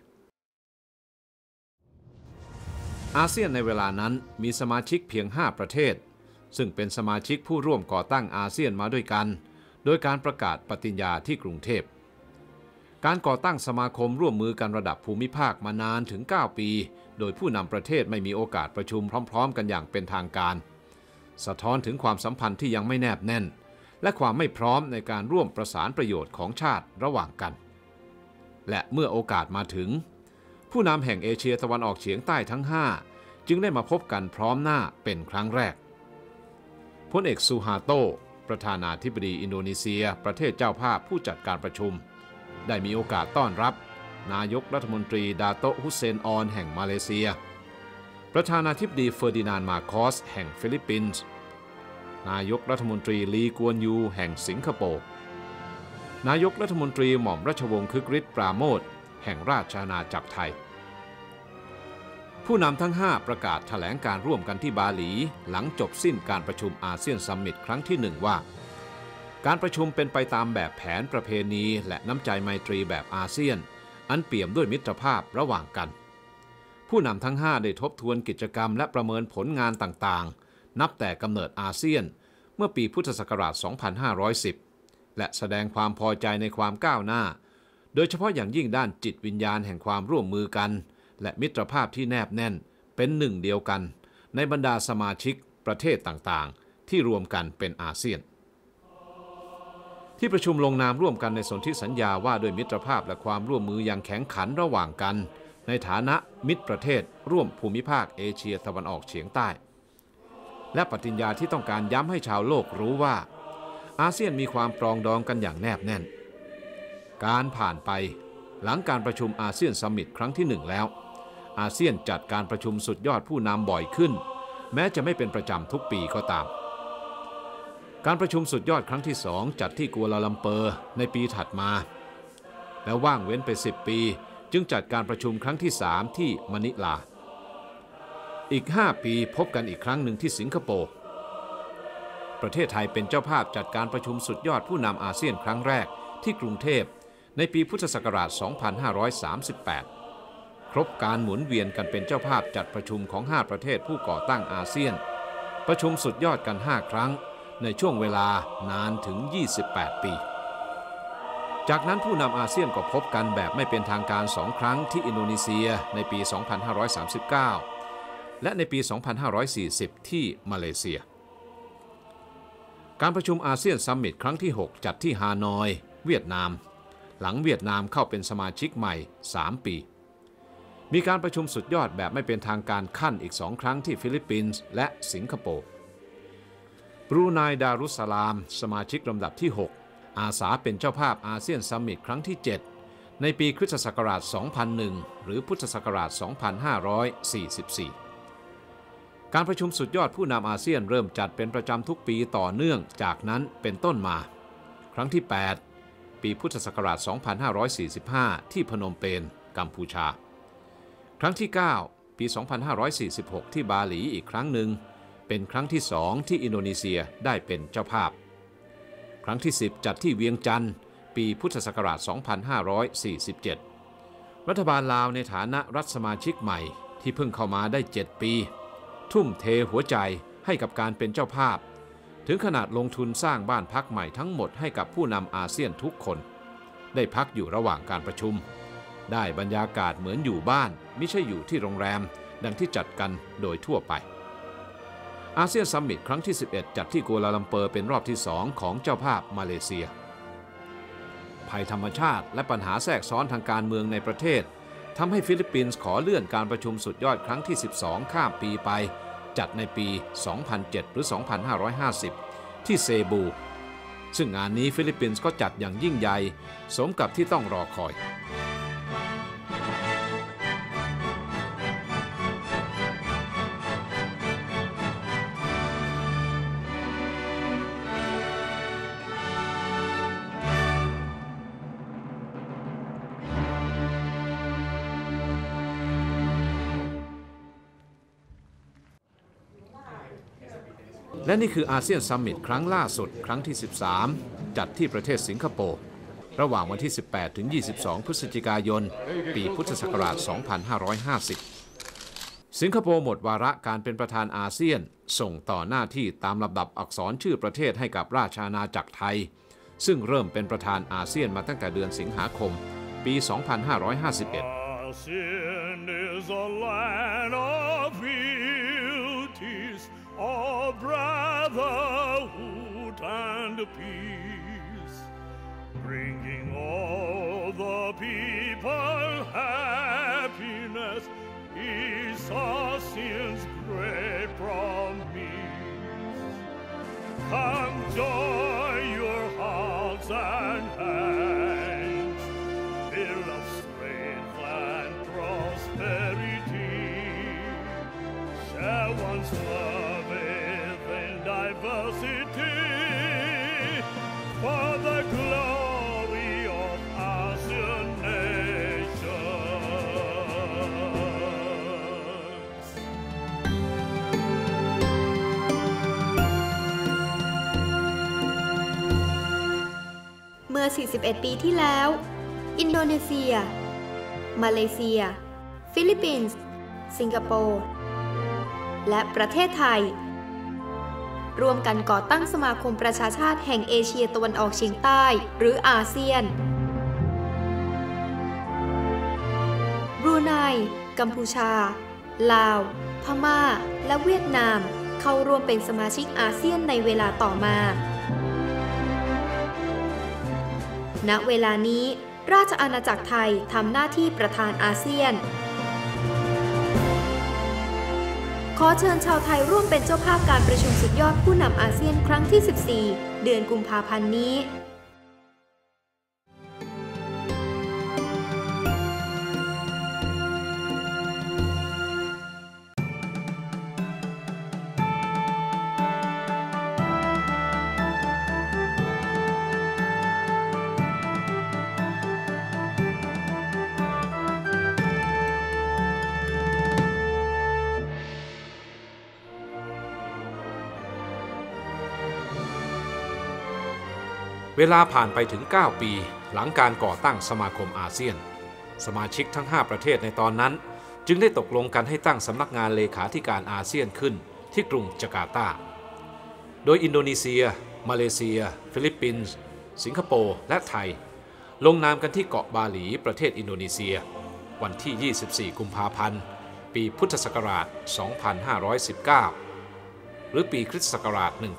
อาเซียนในเวลานั้นมีสมาชิกเพียง5ประเทศซึ่งเป็นสมาชิกผู้ร่วมก่อตั้งอาเซียนมาด้วยกันโดยการประกาศปฏิญญาที่กรุงเทพการก่อตั้งสมาคมร่วมมือกันระดับภูมิภาคมานานถึง9ปีโดยผู้นำประเทศไม่มีโอกาสประชุมพร้อมๆกันอย่างเป็นทางการสะท้อนถึงความสัมพันธ์ที่ยังไม่แนบแน่นและความไม่พร้อมในการร่วมประสานประโยชน์ของชาติระหว่างกันและเมื่อโอกาสมาถึงผู้นำแห่งเอเชียตะวันออกเฉียงใต้ทั้ง5จึงได้มาพบกันพร้อมหน้าเป็นครั้งแรกพลเอกซูฮาโตประธานาธิบดีอินโดนีเซียประเทศเจ้าภาพผู้จัดการประชุมได้มีโอกาสต้อนรับนายกรัฐมนตรีดาโตะฮุสเซนออนแห่งมาเลเซียประธานาธิบดีเฟอร์ดินานด์มาโคสแห่งฟิลิปปินส์นายกรัฐมนตรีลีกวนยูแห่งสิงคโปร์นายกรัฐมนตรีหม่อมราชวงศ์คึกฤทธิ์ปราโมทย์แห่งราชอาณาจักรไทยผู้นำทั้ง5ประกาศแถลงการร่วมกันที่บาหลีหลังจบสิ้นการประชุมอาเซียนซัมมิตครั้งที่1ว่าการประชุมเป็นไปตามแบบแผนประเพณีและน้ำใจไมตรีแบบอาเซียนอันเปี่ยมด้วยมิตรภาพระหว่างกันผู้นำทั้ง5ได้ทบทวนกิจกรรมและประเมินผลงานต่างๆนับแต่กำเนิดอาเซียนเมื่อปีพุทธศักราช 2510 และแสดงความพอใจในความก้าวหน้าโดยเฉพาะอย่างยิ่งด้านจิตวิญญาณแห่งความร่วมมือกันและมิตรภาพที่แนบแน่นเป็นหนึ่งเดียวกันในบรรดาสมาชิกประเทศต่างๆที่รวมกันเป็นอาเซียนที่ประชุมลงนามร่วมกันในสนธิสัญญาว่าด้วยมิตรภาพและความร่วมมืออย่างแข็งขันระหว่างกันในฐานะมิตรประเทศร่วมภูมิภาคเอเชียตะวันออกเฉียงใต้และปฏิญญาที่ต้องการย้ำให้ชาวโลกรู้ว่าอาเซียนมีความปรองดองกันอย่างแนบแน่นการผ่านไปหลังการประชุมอาเซียนซัมมิตครั้งที่1แล้วอาเซียนจัดการประชุมสุดยอดผู้นำบ่อยขึ้นแม้จะไม่เป็นประจำทุกปีก็ตามการประชุมสุดยอดครั้งที่2จัดที่กัวลาลัมเปอร์ในปีถัดมาแล้วว่างเว้นไป10 ปีจึงจัดการประชุมครั้งที่3ที่มะนิลาอีก5 ปีพบกันอีกครั้งหนึ่งที่สิงคโปร์ประเทศไทยเป็นเจ้าภาพจัดการประชุมสุดยอดผู้นำอาเซียนครั้งแรกที่กรุงเทพในปีพุทธศักราช 2538 ครบการหมุนเวียนกันเป็นเจ้าภาพจัดประชุมของ5 ประเทศผู้ก่อตั้งอาเซียนประชุมสุดยอดกัน5 ครั้งในช่วงเวลานานถึง28 ปีจากนั้นผู้นำอาเซียนก็พบกันแบบไม่เป็นทางการ2 ครั้งที่อินโดนีเซียในปี 2539 และในปี 2540 ที่มาเลเซียการประชุมอาเซียนซัมมิตครั้งที่6จัดที่ฮานอยเวียดนามหลังเวียดนามเข้าเป็นสมาชิกใหม่3 ปีมีการประชุมสุดยอดแบบไม่เป็นทางการขั้นอีก2 ครั้งที่ฟิลิปปินส์และสิงคโปร์บรูไนดารุสสลามสมาชิกลำดับที่6อาสาเป็นเจ้าภาพอาเซียนซัมมิตครั้งที่7ในปีคริสตศักราช 2001 หรือพุทธศักราช 2544การประชุมสุดยอดผู้นำอาเซียนเริ่มจัดเป็นประจำทุกปีต่อเนื่องจากนั้นเป็นต้นมาครั้งที่8ปีพุทธศักราช 2545 ที่พนมเปญกัมพูชาครั้งที่9ปี 2546 ที่บาหลีอีกครั้งหนึ่งเป็นครั้งที่2ที่อินโดนีเซียได้เป็นเจ้าภาพครั้งที่10จัดที่เวียงจันทร์ปีพุทธศักราช 2547 รัฐบาลลาวในฐานะรัฐสมาชิกใหม่ที่เพิ่งเข้ามาได้7 ปีทุ่มเทหัวใจให้กับการเป็นเจ้าภาพถึงขนาดลงทุนสร้างบ้านพักใหม่ทั้งหมดให้กับผู้นำอาเซียนทุกคนได้พักอยู่ระหว่างการประชุมได้บรรยากาศเหมือนอยู่บ้านไม่ใช่อยู่ที่โรงแรมดังที่จัดกันโดยทั่วไปอาเซียนซัมมิตครั้งที่11จัดที่กัวลาลัมเปอร์เป็นรอบที่2ของเจ้าภาพมาเลเซียภัยธรรมชาติและปัญหาแทรกซ้อนทางการเมืองในประเทศทำให้ฟิลิปปินส์ขอเลื่อนการประชุมสุดยอดครั้งที่12ข้ามปีไปจัดในปี 2007 หรือ 2550 ที่เซบูซึ่งงานนี้ฟิลิปปินส์ก็จัดอย่างยิ่งใหญ่สมกับที่ต้องรอคอยและนี่คืออาเซียนซัมมิตครั้งล่าสุดครั้งที่13จัดที่ประเทศสิงคโปร์ระหว่างวันที่18ถึง22พฤศจิกายนปีพุทธศักราช 2550 สิงคโปร์หมดวาระการเป็นประธานอาเซียนส่งต่อหน้าที่ตามลำดับอักษรชื่อประเทศให้กับราชอาณาจักรไทยซึ่งเริ่มเป็นประธานอาเซียนมาตั้งแต่เดือนสิงหาคมปี 2551 of brotherhood and peace, bringing all the people happiness is ASEAN's great promise. Come join your hearts and hands, fill of strength and prosperity, share one's love.Diversity for the glory of ASEAN nations. เมื่อ 41 ปีที่แล้วอินโดนีเซียมาเลเซียฟิลิปปินส์สิงคโปร์และประเทศไทยร่วมกันก่อตั้งสมาคมประชาชาติแห่งเอเชียตะวันออกเฉียงใต้หรืออาเซียนบรูไนกัมพูชาลาวพม่าและเวียดนามเข้าร่วมเป็นสมาชิกอาเซียนในเวลาต่อมาณเวลานี้ราชอาณาจักรไทยทำหน้าที่ประธานอาเซียนขอเชิญชาวไทยร่วมเป็นเจ้าภาพการประชุมสุดยอดผู้นำอาเซียนครั้งที่14เดือนกุมภาพันธ์นี้เวลาผ่านไปถึง 9 ปีหลังการก่อตั้งสมาคมอาเซียนสมาชิกทั้ง 5 ประเทศในตอนนั้นจึงได้ตกลงกันให้ตั้งสำนักงานเลขาธิการอาเซียนขึ้นที่กรุงจาการ์ตาโดยอินโดนีเซียมาเลเซียฟิลิปปินส์สิงคโปร์และไทยลงนามกันที่เกาะบาหลีประเทศอินโดนีเซียวันที่ 24 กุมภาพันธ์ปีพุทธศักราช 2519 หรือปีคริสตศักราช 1976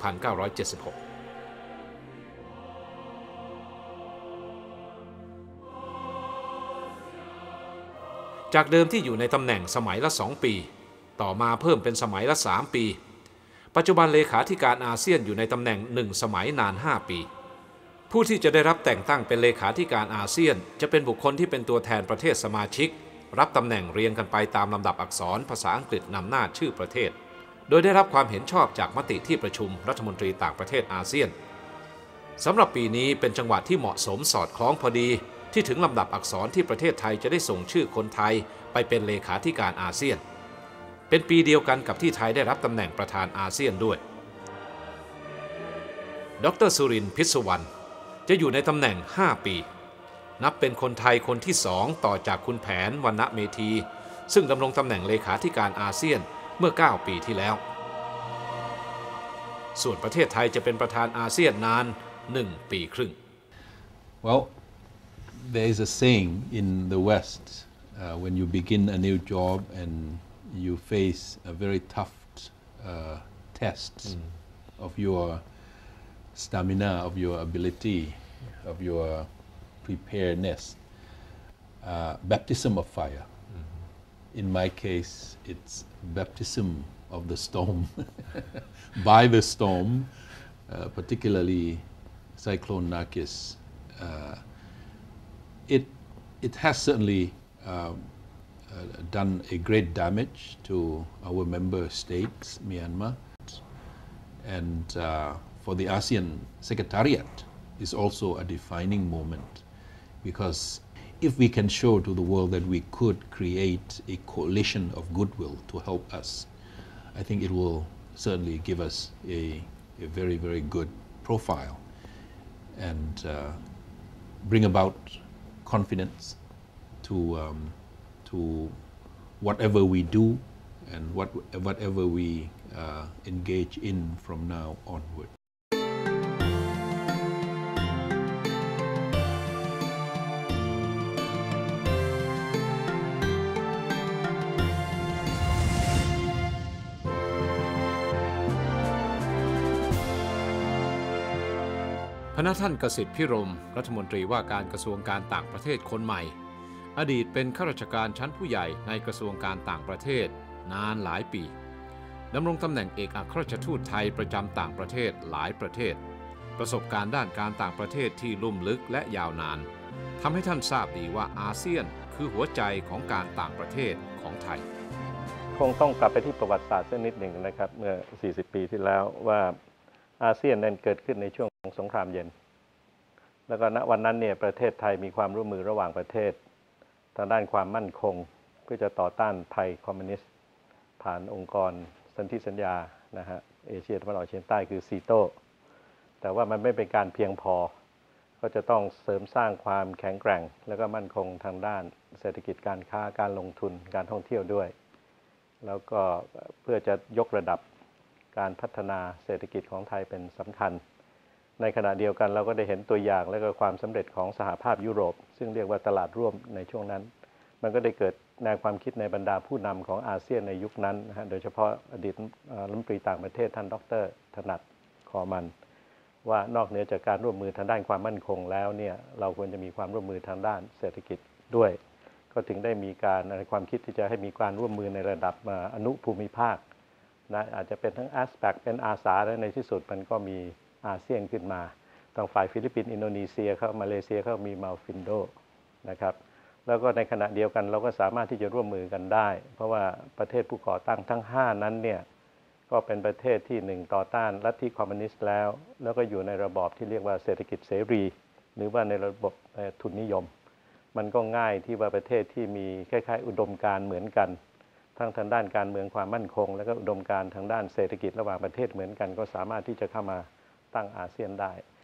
จากเดิมที่อยู่ในตำแหน่งสมัยละ2 ปีต่อมาเพิ่มเป็นสมัยละ3 ปีปัจจุบันเลขาธิการอาเซียนอยู่ในตำแหน่ง1 สมัยนาน5 ปีผู้ที่จะได้รับแต่งตั้งเป็นเลขาธิการอาเซียนจะเป็นบุคคลที่เป็นตัวแทนประเทศสมาชิกรับตำแหน่งเรียงกันไปตามลำดับอักษรภาษาอังกฤษนำหน้าชื่อประเทศโดยได้รับความเห็นชอบจากมติที่ประชุมรัฐมนตรีต่างประเทศอาเซียนสำหรับปีนี้เป็นจังหวะที่เหมาะสมสอดคล้องพอดีที่ถึงลำดับอักษรที่ประเทศไทยจะได้ส่งชื่อคนไทยไปเป็นเลขาธิการอาเซียนเป็นปีเดียวกันกับที่ไทยได้รับตำแหน่งประธานอาเซียนด้วยดร.สุรินทร์พิศวรรณจะอยู่ในตำแหน่ง5 ปีนับเป็นคนไทยคนที่2ต่อจากคุณแผนวรรณเมธีซึ่งดำรงตำแหน่งเลขาธิการอาเซียนเมื่อ9 ปีที่แล้วส่วนประเทศไทยจะเป็นประธานอาเซียนนาน1 ปีครึ่ง Well, there is a saying in the West when you begin a new job and you face a very tough test of your stamina, of your ability, of your preparedness, baptism of fire. In my case, it's baptism of the storm, by the storm, particularly Cyclone Nargis. It has certainly done a great damage to our member states, Myanmar, and for the ASEAN Secretariat is also a defining moment because if we can show to the world that we could create a coalition of goodwill to help us, I think it will certainly give us a very, very good profile and bring about confidence to whatever we do and whatever we engage in from now onward. พระท่านกสิทธิ์พิรมรัฐมนตรีว่าการกระทรวงการต่างประเทศคนใหม่อดีตเป็นข้าราชการชั้นผู้ใหญ่ในกระทรวงการต่างประเทศนานหลายปีดำรงตำแหน่งเอกอัครราชทูตไทยประจำต่างประเทศหลายประเทศประสบการณ์ด้านการต่างประเทศที่ลุ่มลึกและยาวนานทำให้ท่านทราบดีว่าอาเซียนคือหัวใจของการต่างประเทศของไทยคงต้องกลับไปที่ประวัติศาสตร์สักนิดหนึ่งนะครับเมื่อ40 ปีที่แล้วว่าอาเซียนนั้นเกิดขึ้นในช่วงของสงครามเย็นแล้วก็ณวันนั้นเนี่ยประเทศไทยมีความร่วมมือระหว่างประเทศทางด้านความมั่นคงเพื่อจะต่อต้านภัยคอมมิวนิสต์ผ่านองค์กรสันติสัญญานะฮะเอเชียตะวันออกเฉียงใต้คือซีโตแต่ว่ามันไม่เป็นการเพียงพอก็จะต้องเสริมสร้างความแข็งแกร่งแล้วก็มั่นคงทางด้านเศรษฐกิจการค้าการลงทุนการท่องเที่ยวด้วยแล้วก็เพื่อจะยกระดับการพัฒนาเศรษฐกิจของไทยเป็นสำคัญในขณะเดียวกันเราก็ได้เห็นตัวอย่างและก็ความสำเร็จของสหภาพยุโรปซึ่งเรียกว่าตลาดร่วมในช่วงนั้นมันก็ได้เกิดแนวความคิดในบรรดาผู้นำของอาเซียนในยุคนั้นนะฮะโดยเฉพาะอดีตรัฐมนตรีต่างประเทศท่านดร.ถนัดคอมันว่านอกเหนือจากการร่วมมือทางด้านความมั่นคงแล้วเนี่ยเราควรจะมีความร่วมมือทางด้านเศรษฐกิจด้วยก็ถึงได้มีการในความคิดที่จะให้มีการร่วมมือในระดับอนุภูมิภาคนะอาจจะเป็นทั้ง aspect เป็นอาสาและในที่สุดมันก็มีอาเซียนขึ้นมาทางฝ่ายฟิลิปปินส์อินโดนีเซียเข้ามาเลเซียเข้ามีมัลฟินโดนะครับแล้วก็ในขณะเดียวกันเราก็สามารถที่จะร่วมมือกันได้เพราะว่าประเทศผู้ก่อตั้งทั้ง5นั้นเนี่ยก็เป็นประเทศที่1ต่อต้านลัทธิคอมมิวนิสต์แล้วก็อยู่ในระบอบที่เรียกว่าเศรษฐกิจเสรีหรือว่าในระบบทุนนิยมมันก็ง่ายที่ว่าประเทศที่มีคล้ายๆอุดมการณ์เหมือนกันทั้งทางด้านการเมืองความมั่นคงและก็อุดมการณ์ทางด้านเศรษฐกิจระหว่างประเทศเหมือนกันก็สามารถที่จะเข้ามาตั้งอาเซียนได้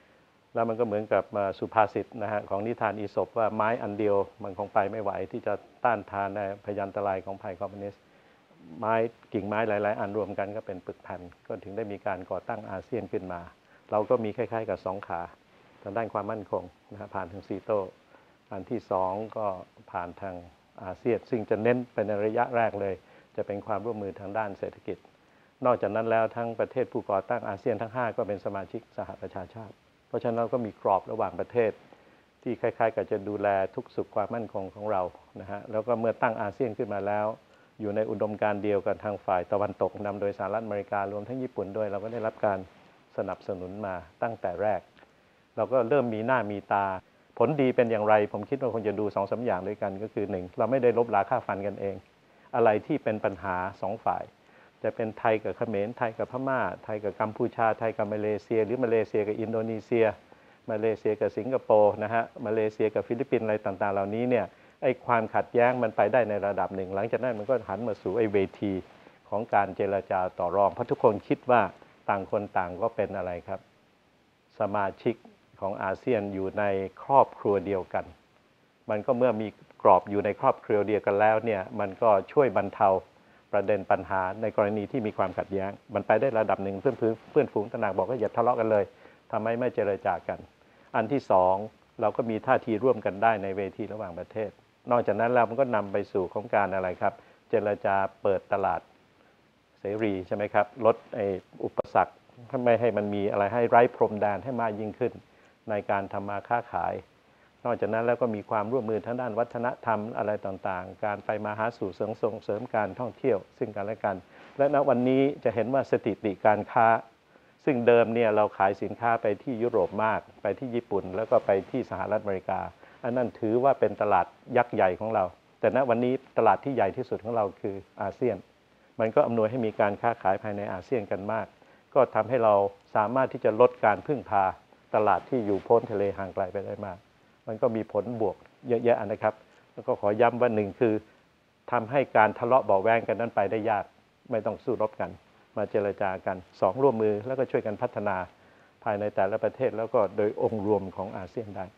แล้วมันก็เหมือนกับสุภาษิตนะฮะของนิทานอีสปว่าไม้อันเดียวมันคงไปไม่ไหวที่จะต้านทานในพยันตรายของภัยคอมมิวนิสต์ไม้กิ่งไม้หลายๆอันรวมกันก็เป็นปึกแผ่นก็ถึงได้มีการก่อตั้งอาเซียนขึ้นมาเราก็มีคล้ายๆกับ2 ขาทางด้านความมั่นคงนะฮะผ่านทางซีโต้อันที่2ก็ผ่านทางอาเซียนซึ่งจะเน้นเป็นในระยะแรกเลยจะเป็นความร่วมมือทางด้านเศรษฐกิจนอกจากนั้นแล้วทั้งประเทศผู้ก่อตั้งอาเซียนทั้ง5ก็เป็นสมาชิกสหประชาชาติเพราะฉะนั้นเราก็มีกรอบระหว่างประเทศที่คล้ายๆกับจะดูแลทุกสุขความมั่นคงของเรานะฮะแล้วก็เมื่อตั้งอาเซียนขึ้นมาแล้วอยู่ในอุดมการณ์เดียวกันทางฝ่ายตะวันตกนำโดยสหรัฐอเมริการวมทั้งญี่ปุ่นด้วยเราก็ได้รับการสนับสนุนมาตั้งแต่แรกเราก็เริ่มมีหน้ามีตาผลดีเป็นอย่างไรผมคิดว่าคงจะดู2-3 อย่างด้วยกันก็คือ1เราไม่ได้ลบราค่าฟันกันเองอะไรที่เป็นปัญหา2 ฝ่ายจะเป็นไทยกับเขมรไทยกับพม่าไทยกับกัมพูชาไทยกับมาเลเซียหรือมาเลเซียกับอินโดนีเซียมาเลเซียกับสิงคโปร์นะฮะมาเลเซียกับฟิลิปปินส์อะไรต่างๆเหล่านี้เนี่ยไอ้ความขัดแย้งมันไปได้ในระดับหนึ่งหลังจากนั้นมันก็หันมาสู่ไอ้เวทีของการเจรจาต่อรองเพราะทุกคนคิดว่าต่างคนต่างก็เป็นอะไรครับสมาชิกของอาเซียนอยู่ในครอบครัวเดียวกันมันก็เมื่อมีกรอบอยู่ในครอบครัวเดียวกันแล้วเนี่ยมันก็ช่วยบรรเทาประเด็นปัญหาในกรณีที่มีความขัดแย้งมันไปได้ระดับหนึ่งเพื่อนฝูงต่างบอกว่าอย่าทะเลาะกันเลยทำไมไม่เจรจากันอันที่2เราก็มีท่าทีร่วมกันได้ในเวทีระหว่างประเทศนอกจากนั้นแล้วมันก็นำไปสู่ของการอะไรครับเจรจาเปิดตลาดเสรีใช่ไหมครับลดอุปสรรคไม่ให้มันมีอะไรให้ไร้พรมแดนให้มากยิ่งขึ้นในการทำมาค้าขายนอกจากนั้นแล้วก็มีความร่วมมือทางด้านวัฒนธรรมอะไรต่างๆการไปมาหาสู่ส่งเสริมการท่องเที่ยวซึ่งกันและกันและณวันนี้จะเห็นว่าสถิติการค้าซึ่งเดิมเนี่ยเราขายสินค้าไปที่ยุโรปมากไปที่ญี่ปุ่นแล้วก็ไปที่สหรัฐอเมริกาอันนั้นถือว่าเป็นตลาดยักษ์ใหญ่ของเราแต่ณวันนี้ตลาดที่ใหญ่ที่สุดของเราคืออาเซียนมันก็อำนวยให้มีการค้าขายภายในอาเซียนกันมากก็ทำให้เราสามารถที่จะลดการพึ่งพาตลาดที่อยู่พ้นทะเลห่างไกลไปได้มากมันก็มีผลบวกเยอะแยะนะครับแล้วก็ขอย้ำว่า1คือทำให้การทะเลาะเบาะแว้งกันนั้นไปได้ยากไม่ต้องสู้รบกันมาเจรจากัน2ร่วมมือแล้วก็ช่วยกันพัฒนาภายในแต่ละประเทศแล้วก็โดยองค์รวมของอาเซียนได้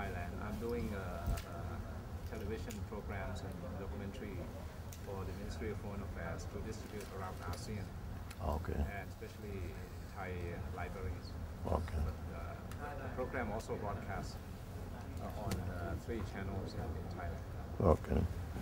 Thailand. I'm doing television programs and documentary for the Ministry of Foreign Affairs to distribute around ASEAN. Okay. And especially Thai libraries. Okay. But the program also broadcasts on 3 channels in Thailand. Okay.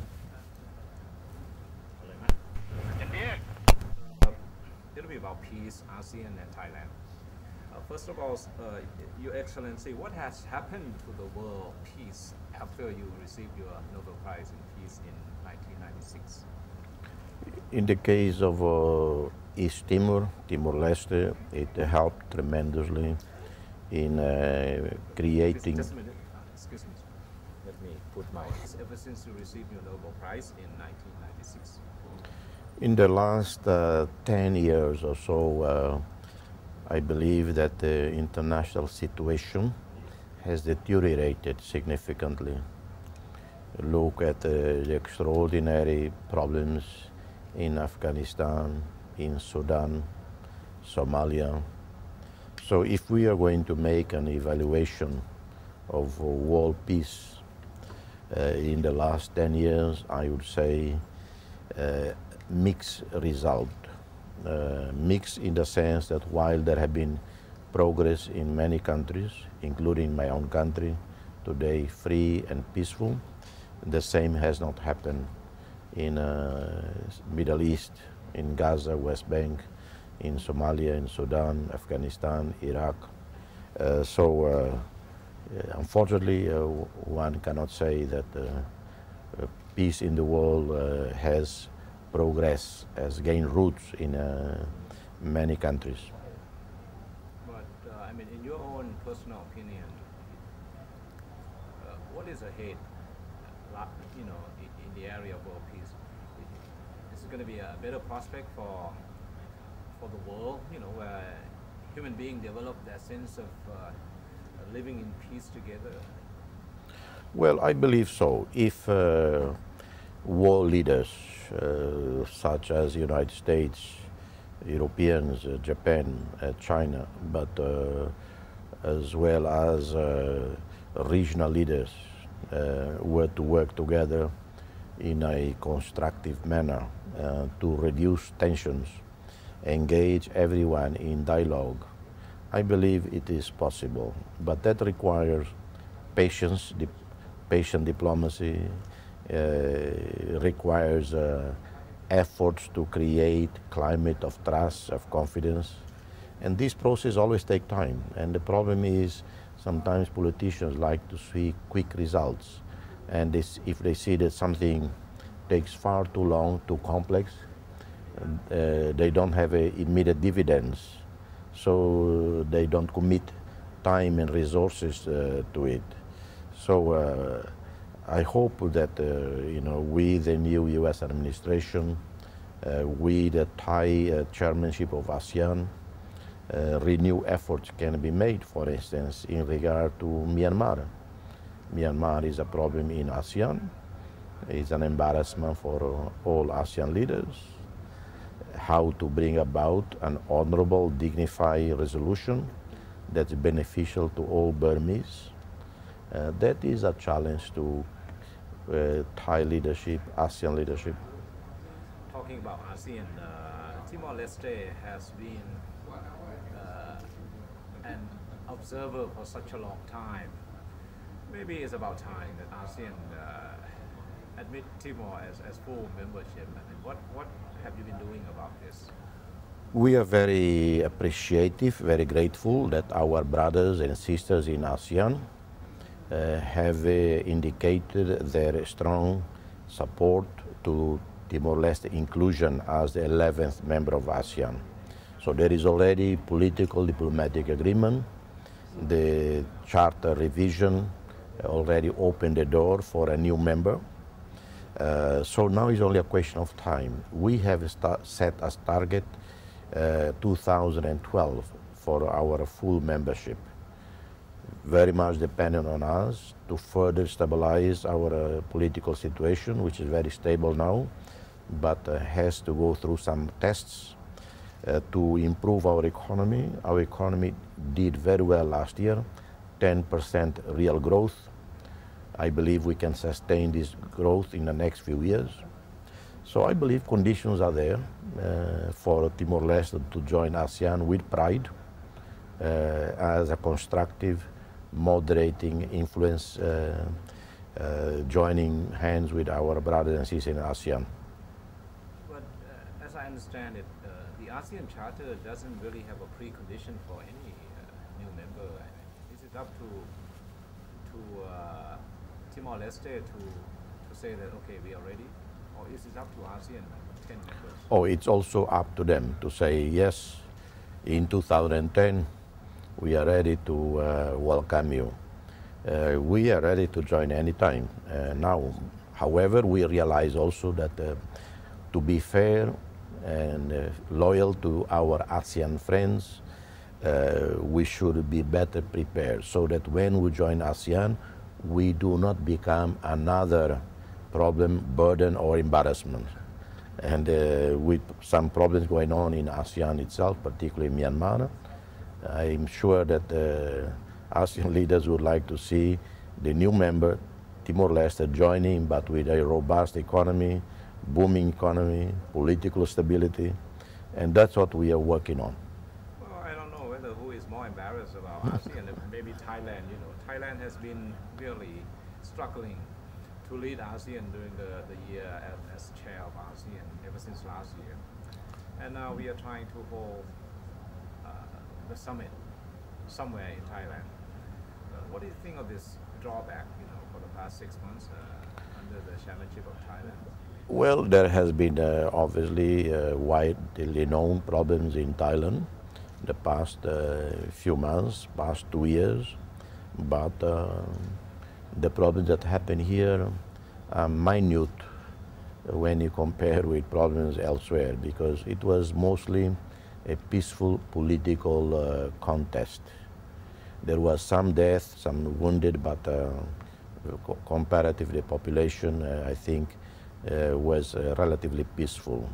It'll be about peace, ASEAN and Thailand. First of all, Your Excellency, what has happened to the world peace after you received your Nobel Prize in Peace in 1996? In the case of East Timor, Timor-Leste, it helped tremendously in creating... Just a minute. Excuse me. Let me put my... Ever since you received your Nobel Prize in 1996? In the last 10 years or so, I believe that the international situation has deteriorated significantly. Look at the extraordinary problems in Afghanistan, in Sudan, Somalia. So if we are going to make an evaluation of world peace in the last 10 years, I would say mixed result. Mixed in the sense that while there have been progress in many countries, including my own country, today free and peaceful, the same has not happened in Middle East, in Gaza, West Bank, in Somalia, in Sudan, Afghanistan, Iraq. Unfortunately, one cannot say that peace in the world has progress, has gained roots in many countries. But, I mean, in your own personal opinion, what is ahead, you know, in the area of world peace? Is it going to be a better prospect for the world, you know, where human beings develop that sense of living in peace together? Well, I believe so. If world leaders such as the United States, Europeans, Japan, China, but as well as regional leaders were to work together in a constructive manner to reduce tensions, engage everyone in dialogue, I believe it is possible. But that requires patience, patient diplomacy, requires efforts to create climate of trust, of confidence. And this process always takes time. And the problem is sometimes politicians like to see quick results. And if they see that something takes far too long, too complex, they don't have immediate dividends. So they don't commit time and resources to it. So I hope that you know, we, the new U.S. administration, we, the Thai chairmanship of ASEAN, renewed efforts can be made, for instance, in regard to Myanmar. Myanmar is a problem in ASEAN. It's an embarrassment for all ASEAN leaders. How to bring about an honorable, dignified resolution that's beneficial to all Burmese. That is a challenge to Thai leadership, ASEAN leadership. Talking about ASEAN, Timor-Leste has been an observer for such a long time. Maybe it's about time that ASEAN admit Timor as full membership. I mean, what have you been doing about this? We are very appreciative, very grateful that our brothers and sisters in ASEAN have indicated their strong support to Timor-Leste inclusion as the 11th member of ASEAN. So there is already political diplomatic agreement. The charter revision already opened the door for a new member. So now it's only a question of time. We have set as target 2012 for our full membership. Very much dependent on us to further stabilize our political situation, which is very stable now, but has to go through some tests to improve our economy. Our economy did very well last year, 10% real growth, I believe we can sustain this growth in the next few years. So I believe conditions are there for Timor-Leste to join ASEAN with pride as a constructive, moderating influence, joining hands with our brothers and sisters in ASEAN. But as I understand it, the ASEAN Charter doesn't really have a precondition for any new member. Is it up to Timor-Leste to say that, okay, we are ready? Or is it up to ASEAN 10 members? Oh, it's also up to them to say, yes, in 2010, we are ready to welcome you. We are ready to join anytime now. However, we realize also that to be fair and loyal to our ASEAN friends, we should be better prepared so that when we join ASEAN, we do not become another problem, burden, or embarrassment. And with some problems going on in ASEAN itself, particularly Myanmar, I'm sure that ASEAN leaders would like to see the new member, Timor-Leste, joining, but with a robust economy, booming economy, political stability, and that's what we are working on. Well, I don't know whether who is more embarrassed about ASEAN, maybe Thailand. You know, Thailand has been really struggling to lead ASEAN during the year as chair of ASEAN ever since last year. And now we are trying to hold the summit somewhere in Thailand. What do you think of this drawback, you know, for the past 6 months under the chairmanship of Thailand? Well, there has been obviously widely known problems in Thailand the past few months, past 2 years, but the problems that happen here are minute when you compare with problems elsewhere, because it was mostly a peaceful political contest. There was some death, some wounded, but comparatively the population, I think, was relatively peaceful.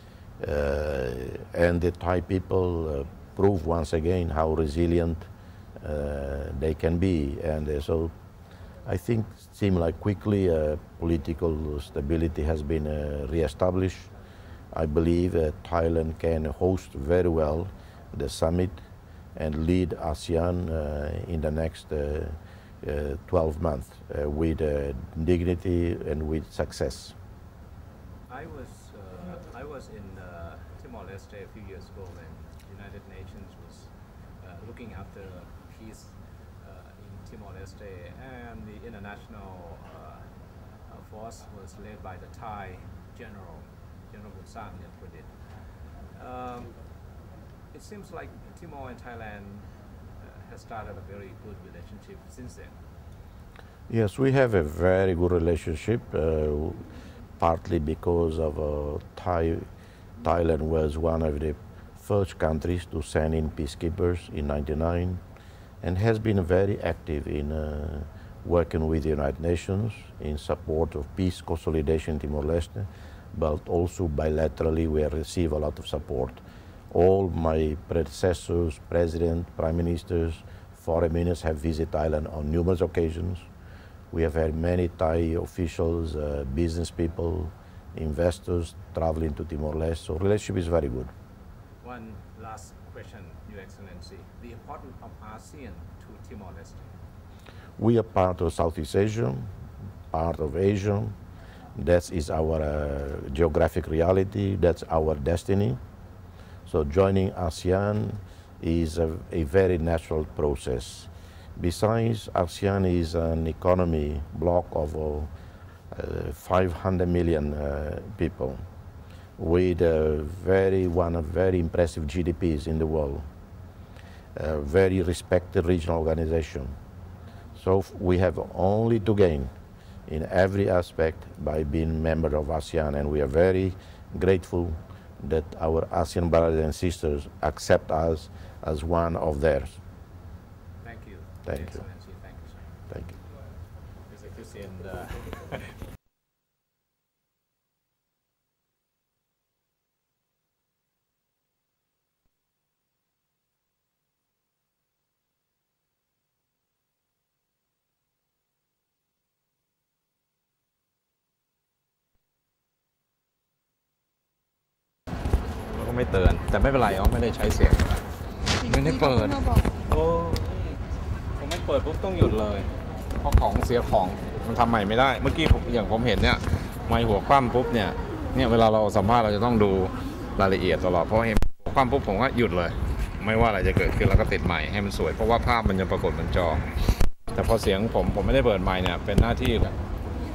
And the Thai people prove once again how resilient they can be. And so I think it seemed like quickly political stability has been reestablished. I believe Thailand can host very well the summit and lead ASEAN in the next 12 months with dignity and with success. I was in Timor-Leste a few years ago when the United Nations was looking after peace in Timor-Leste, and the international force was led by the Thai General Busan Nyatpradit. It seems like Timor and Thailand has started a very good relationship since then. Yes, we have a very good relationship, partly because of Thailand was one of the first countries to send in peacekeepers in '99 and has been very active in working with the United Nations in support of peace consolidation in Timor-Leste, but also bilaterally we receive a lot of support. All my predecessors, president, prime ministers, foreign ministers have visited Thailand on numerous occasions. We have had many Thai officials, business people, investors traveling to Timor-Leste, so relationship is very good. One last question, Your Excellency. The importance of ASEAN to Timor-Leste? We are part of Southeast Asia, part of Asia. That is our geographic reality, that's our destiny. So joining ASEAN is a very natural process. Besides, ASEAN is an economy bloc of 500 million people with one of very impressive GDPs in the world, a very respected regional organization. So we have only to gain in every aspect by being member of ASEAN, and we are very grateful that our ASEAN brothers and sisters accept us as one of theirs. Thank you. Thank you. Excellency. Thank you, sir. Thank you. Mr. Christian, ไม่เตือนแต่ไม่เป็นไรอ๋อไม่ได้ใช้เสียงไม่ได้เปิดโอ้ผมไม่เปิดปุ๊บต้องหยุดเลยเพราะของเสียของมันทำใหม่ไม่ได้เมื่อกี้อย่างผมเห็นเนี่ยไมค์หัวคว่ำปุ๊บเนี่ยเวลาเราสัมภาษณ์เราจะต้องดูรายละเอียดตลอดเพราะเห็นหัวคว่ำปุ๊บผมก็หยุดเลยไม่ว่าอะไรจะเกิดขึ้นแล้วก็ติดใหม่ให้มันสวยเพราะว่าภาพมันจะปรากฏบนจอแต่พอเสียงผมไม่ได้เปิดไมค์เนี่ยเป็นหน้าที่แบบ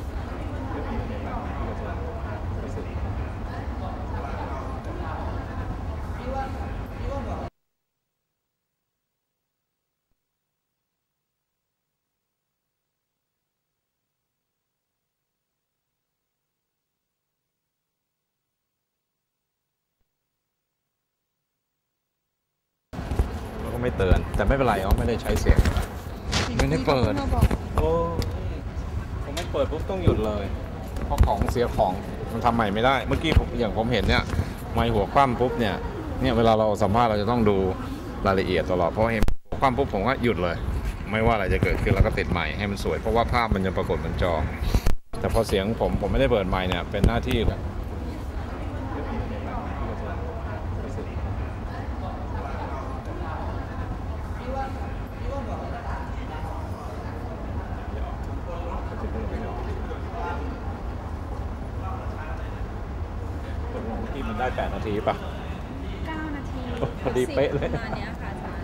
ไม่เตือนแต่ไม่เป็นไรอ๋อไม่ได้ใช้เสียงไม่ได้เปิดโอ้ผมไม่เปิดปุ๊บต้องหยุดเลยเพราะของเสียของมันทำใหม่ไม่ได้เมื่อกี้อย่างผมเห็นเนี่ยไมค์หัวคว่ำปุ๊บเนี่ยเวลาเราสัมภาษณ์เราจะต้องดูรายละเอียดตลอดเพราะเห็นหัวคว่ำปุ๊บผมก็หยุดเลยไม่ว่าอะไรจะเกิดขึ้นแล้วก็ติดใหม่ให้มันสวยเพราะว่าภาพมันจะปรากฏบนจอแต่พอเสียงผมไม่ได้เปิดไมค์เนี่ยเป็นหน้าที่แบบมันได้8 นาทีป่ะ 9 นาทีพอดีเป๊ะเลยประมาณนี้ค่ะอาจารย์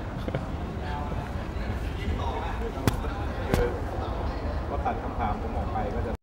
คือว่าตัดคำถามผมออกไปก็จะ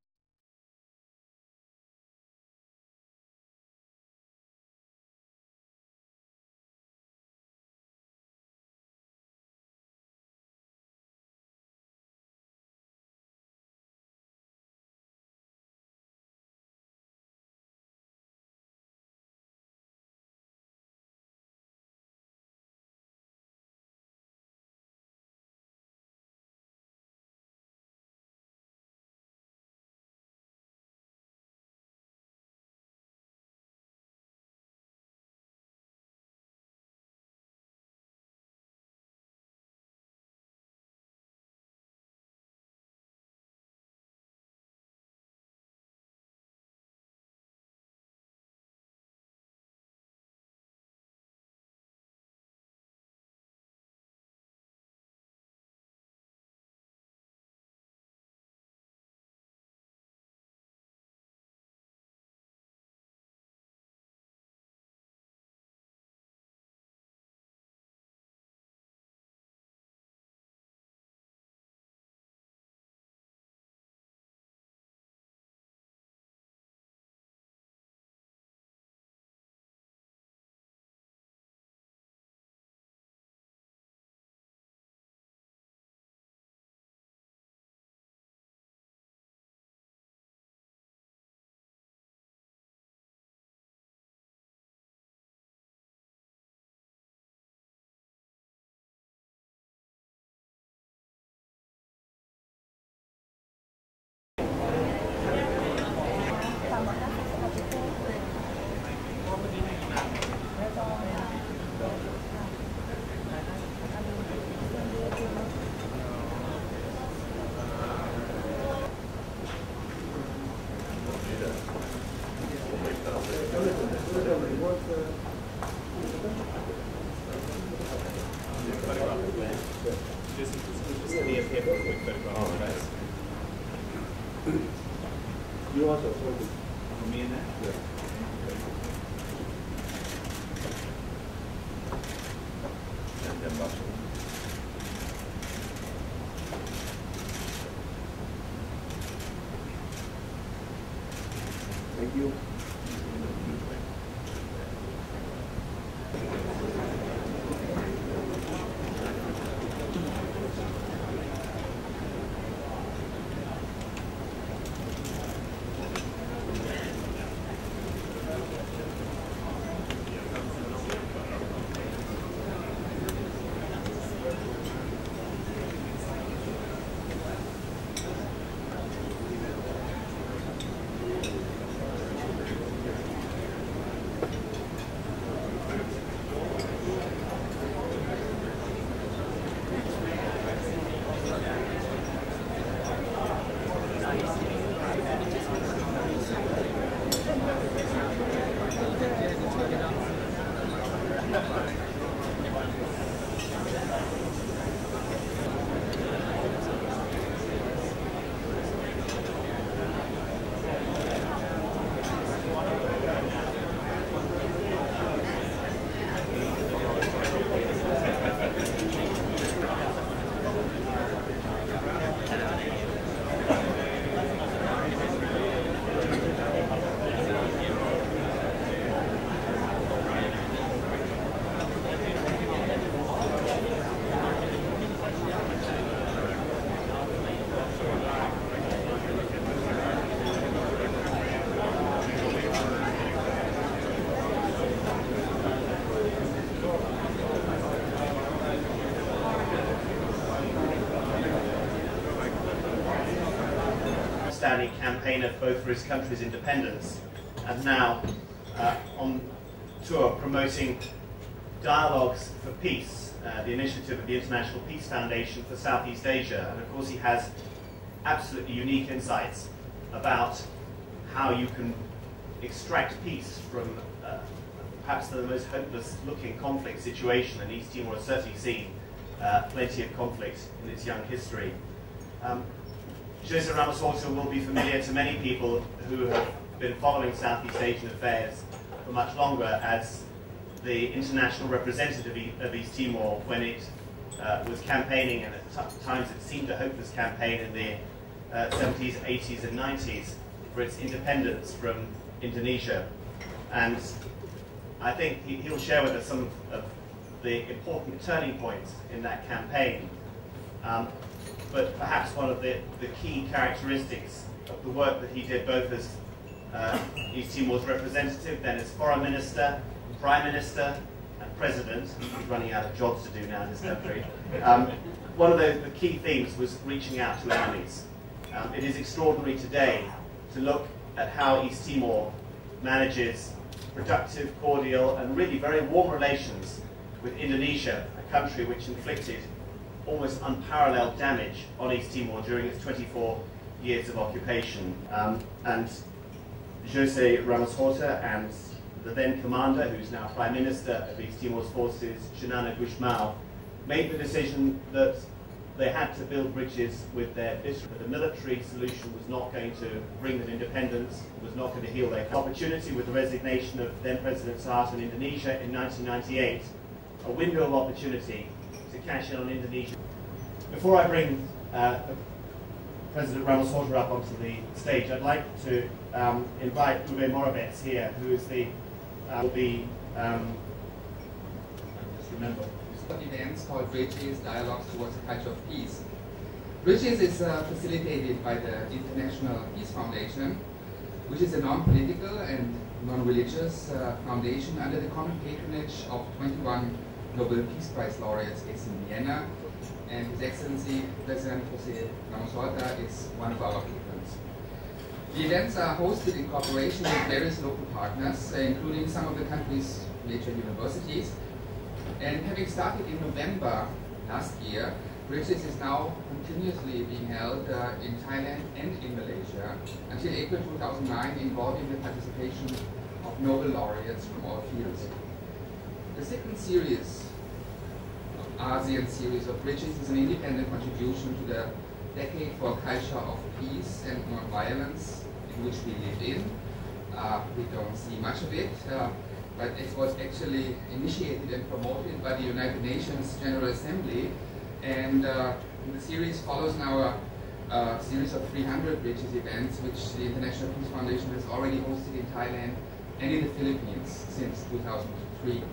You also told me that. Thank you. Outstanding campaigner both for his country's independence and now on tour promoting Dialogues for Peace, the initiative of the International Peace Foundation for Southeast Asia. And of course he has absolutely unique insights about how you can extract peace from perhaps the most hopeless looking conflict situation, and East Timor has certainly seen plenty of conflict in its young history. José Ramos Horta will be familiar to many people who have been following Southeast Asian affairs for much longer as the international representative of East Timor when it was campaigning, and at times it seemed a hopeless campaign in the 70s, 80s and 90s for its independence from Indonesia. And I think he'll share with us some of the important turning points in that campaign. But perhaps one of the key characteristics of the work that he did both as East Timor's representative, then as foreign minister, prime minister and president, he's running out of jobs to do now in this country. One of the key themes was reaching out to enemies. It is extraordinary today to look at how East Timor manages productive, cordial and really very warm relations with Indonesia, a country which inflicted almost unparalleled damage on East Timor during its 24 years of occupation. And José Ramos Horta and the then commander, who's now Prime Minister of East Timor's forces, Xanana Gusmão, made the decision that they had to build bridges with their district. The military solution was not going to bring them independence, was not going to heal their opportunity with the resignation of then President Suharto in Indonesia in 1998, a window of opportunity to cash in on Indonesia. Before I bring President Ramos Horta up onto the stage, I'd like to invite Uwe Moravec here, who is the just remember. Events called Bridges, Dialogues Towards a Culture of Peace. Bridges is facilitated by the International Peace Foundation, which is a non-political and non-religious foundation under the common patronage of 21 Nobel Peace Prize laureates based in Vienna, and His Excellency President José Ramos Horta is one of our patrons. The events are hosted in cooperation with various local partners, including some of the country's major universities. And having started in November last year, Bridges is now continuously being held in Thailand and in Malaysia until April 2009, involving the participation of Nobel laureates from all fields. The second series, ASEAN series of Bridges, is an independent contribution to the Decade for a Culture of Peace and Non-Violence, in which we live in. We don't see much of it, but it was actually initiated and promoted by the United Nations General Assembly, and the series follows now a series of 300 Bridges events, which the International Peace Foundation has already hosted in Thailand and in the Philippines since 2003.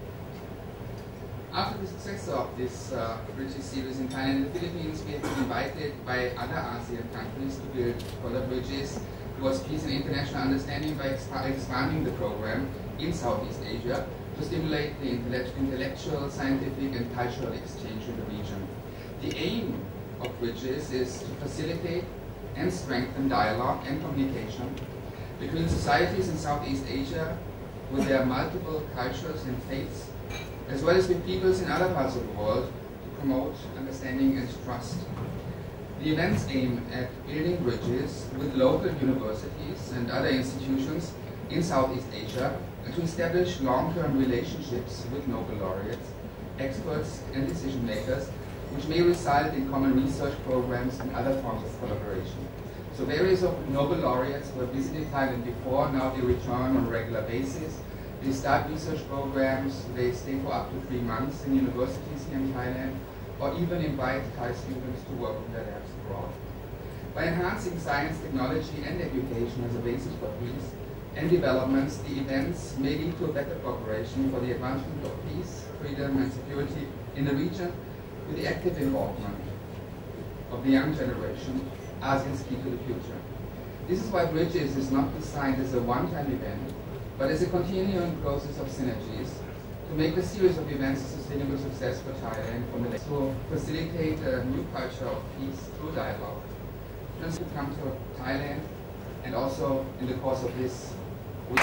After the success of this Bridges series in Thailand and the Philippines, we have been invited by other ASEAN countries to build further bridges towards peace and international understanding by expanding the program in Southeast Asia to stimulate the intellectual, scientific and cultural exchange in the region. The aim of Bridges is to facilitate and strengthen dialogue and communication between societies in Southeast Asia with their multiple cultures and faiths, as well as with peoples in other parts of the world, to promote understanding and trust. The events aim at building bridges with local universities and other institutions in Southeast Asia and to establish long-term relationships with Nobel laureates experts and decision makers, which may result in common research programs and other forms of collaboration. So various Nobel laureates who have visited Thailand before, now they return on a regular basis. They start research programs, they stay for up to 3 months in universities here in Thailand, or even invite Thai students to work in their labs abroad. By enhancing science, technology, and education as a basis for peace and developments, the events may lead to a better cooperation for the advancement of peace, freedom, and security in the region, with the active involvement of the young generation, ASEAN's key to the future. This is why Bridges is not designed as a one-time event, but as a continuing process of synergies to make the series of events a sustainable success for Thailand from the to facilitate a new culture of peace through dialogue. Students who come to Thailand and also in the course of this week.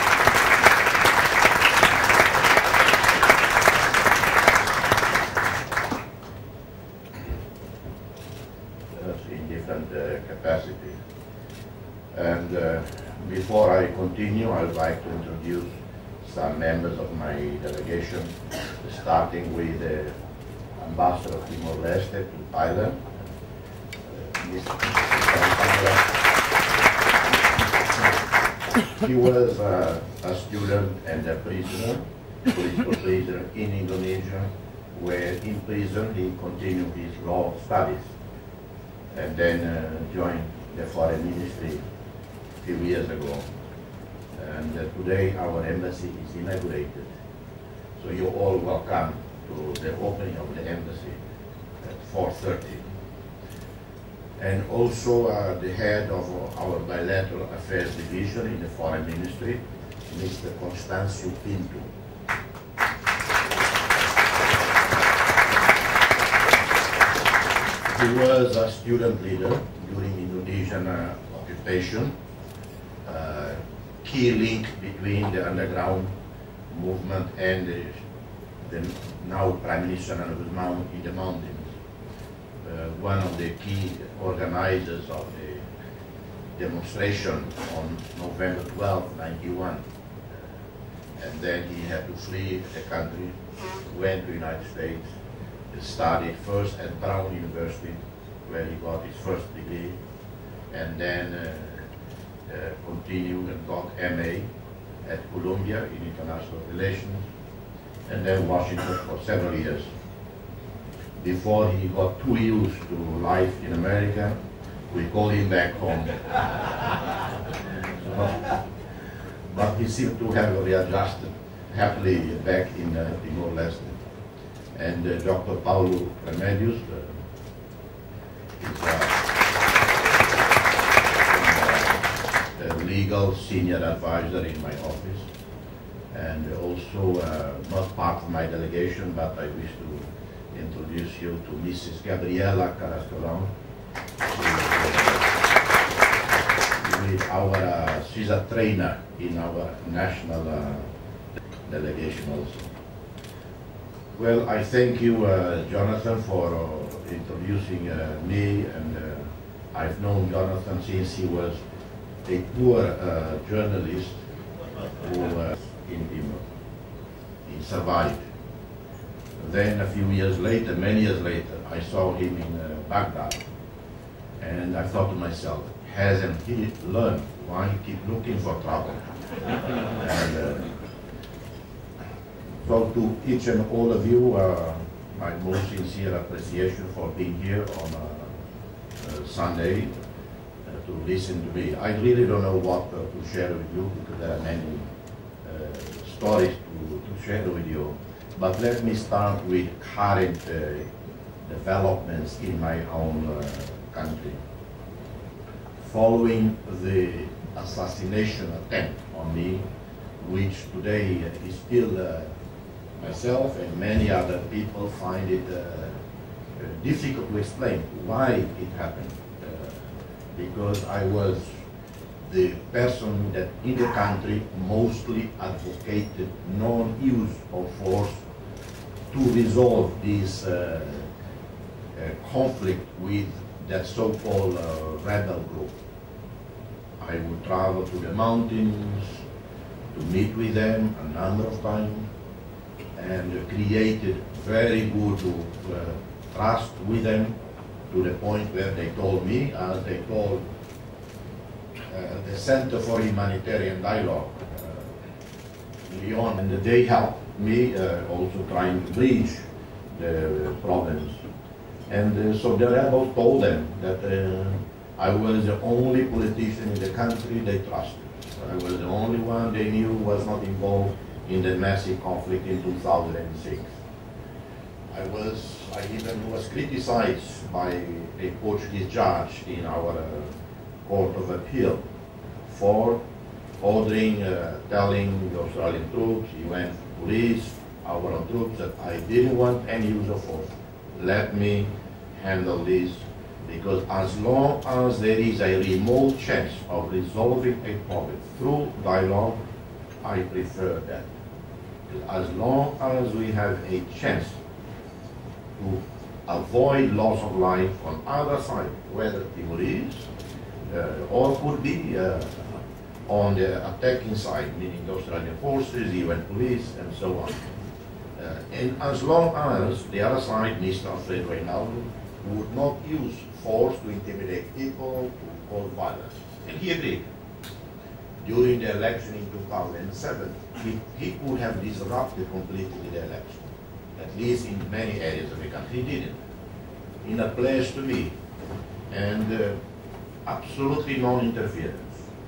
In different capacity. And before I continue, I would like to introduce some members of my delegation, starting with the Ambassador of Timor-Leste to Thailand. He was a student and a prisoner, political prisoner in Indonesia, where in prison he continued his law studies and then joined the foreign ministry a few years ago. And today our embassy is inaugurated. So you're all welcome to the opening of the embassy at 4:30. And also the head of our bilateral affairs division in the foreign ministry, Mr. Constancio Pinto. He was a student leader during Indonesian occupation, key link between the underground movement and the now Prime Minister Nana Gusmão in the mountains. One of the key organizers of the demonstration on November 12, 1991. And then he had to flee the country, went to the United States, studied first at Brown University, where he got his first degree, and then continued and got MA at Columbia in International Relations, and then Washington for several years. Before he got too used to life in America, we called him back home. But he seemed to have readjusted happily back in Timor-Leste. And Dr. Paulo Remedios is a legal senior advisor in my office, and also not part of my delegation, but I wish to introduce you to Mrs. Gabriela Carrascolão. She's a trainer in our national delegation also. Well, I thank you, Jonathan, for introducing me, and I've known Jonathan since he was a poor journalist who he survived. Then a few years later, many years later, I saw him in Baghdad, and I thought to myself, hasn't he learned why he keep looking for trouble? And, so to each and all of you, my most sincere appreciation for being here on Sunday to listen to me. I really don't know what to share with you, because there are many stories to share with you. But let me start with current developments in my own country. Following the assassination attempt on me, which today is still myself and many other people find it difficult to explain why it happened. Because I was the person that in the country mostly advocated non-use of force to resolve this conflict with that so-called rebel group. I would travel to the mountains to meet with them a number of times, and created very good to trust with them to the point where they told me, as they told the Center for Humanitarian Dialogue, Lyon, and they helped me also trying to bridge the problems. And so the rebels told them that I was the only politician in the country they trusted. I was the only one they knew was not involved in the massive conflict in 2006. I even was criticized by a Portuguese judge in our Court of Appeal for ordering, telling the Australian troops, UN police, our own troops, that I didn't want any use of force. Let me handle this, because as long as there is a remote chance of resolving a problem through dialogue, I prefer that. As long as we have a chance to avoid loss of life on either side, whether Timorese or could be on the attacking side, meaning the Australian forces, UN police, and so on. And as long as the other side, Mr. Alfredo Reinaldo, would not use force to intimidate people, to cause violence. And he agreed. During the election in 2007, he could have disrupted completely the election, at least in many areas of the country. He didn't. In a pledge to me, and absolutely non-interference.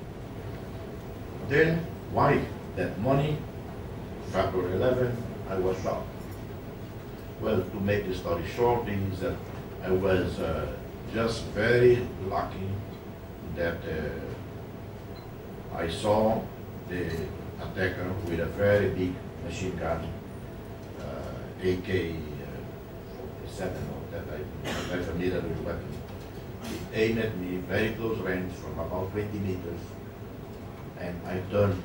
Then, why that morning, February 11, I was shot. Well, to make the story short, is that I was just very lucky that I saw the attacker with a very big machine gun, AK-47, or that I'm familiar with the weapon. He aimed at me very close range from about 20 meters, and I turned.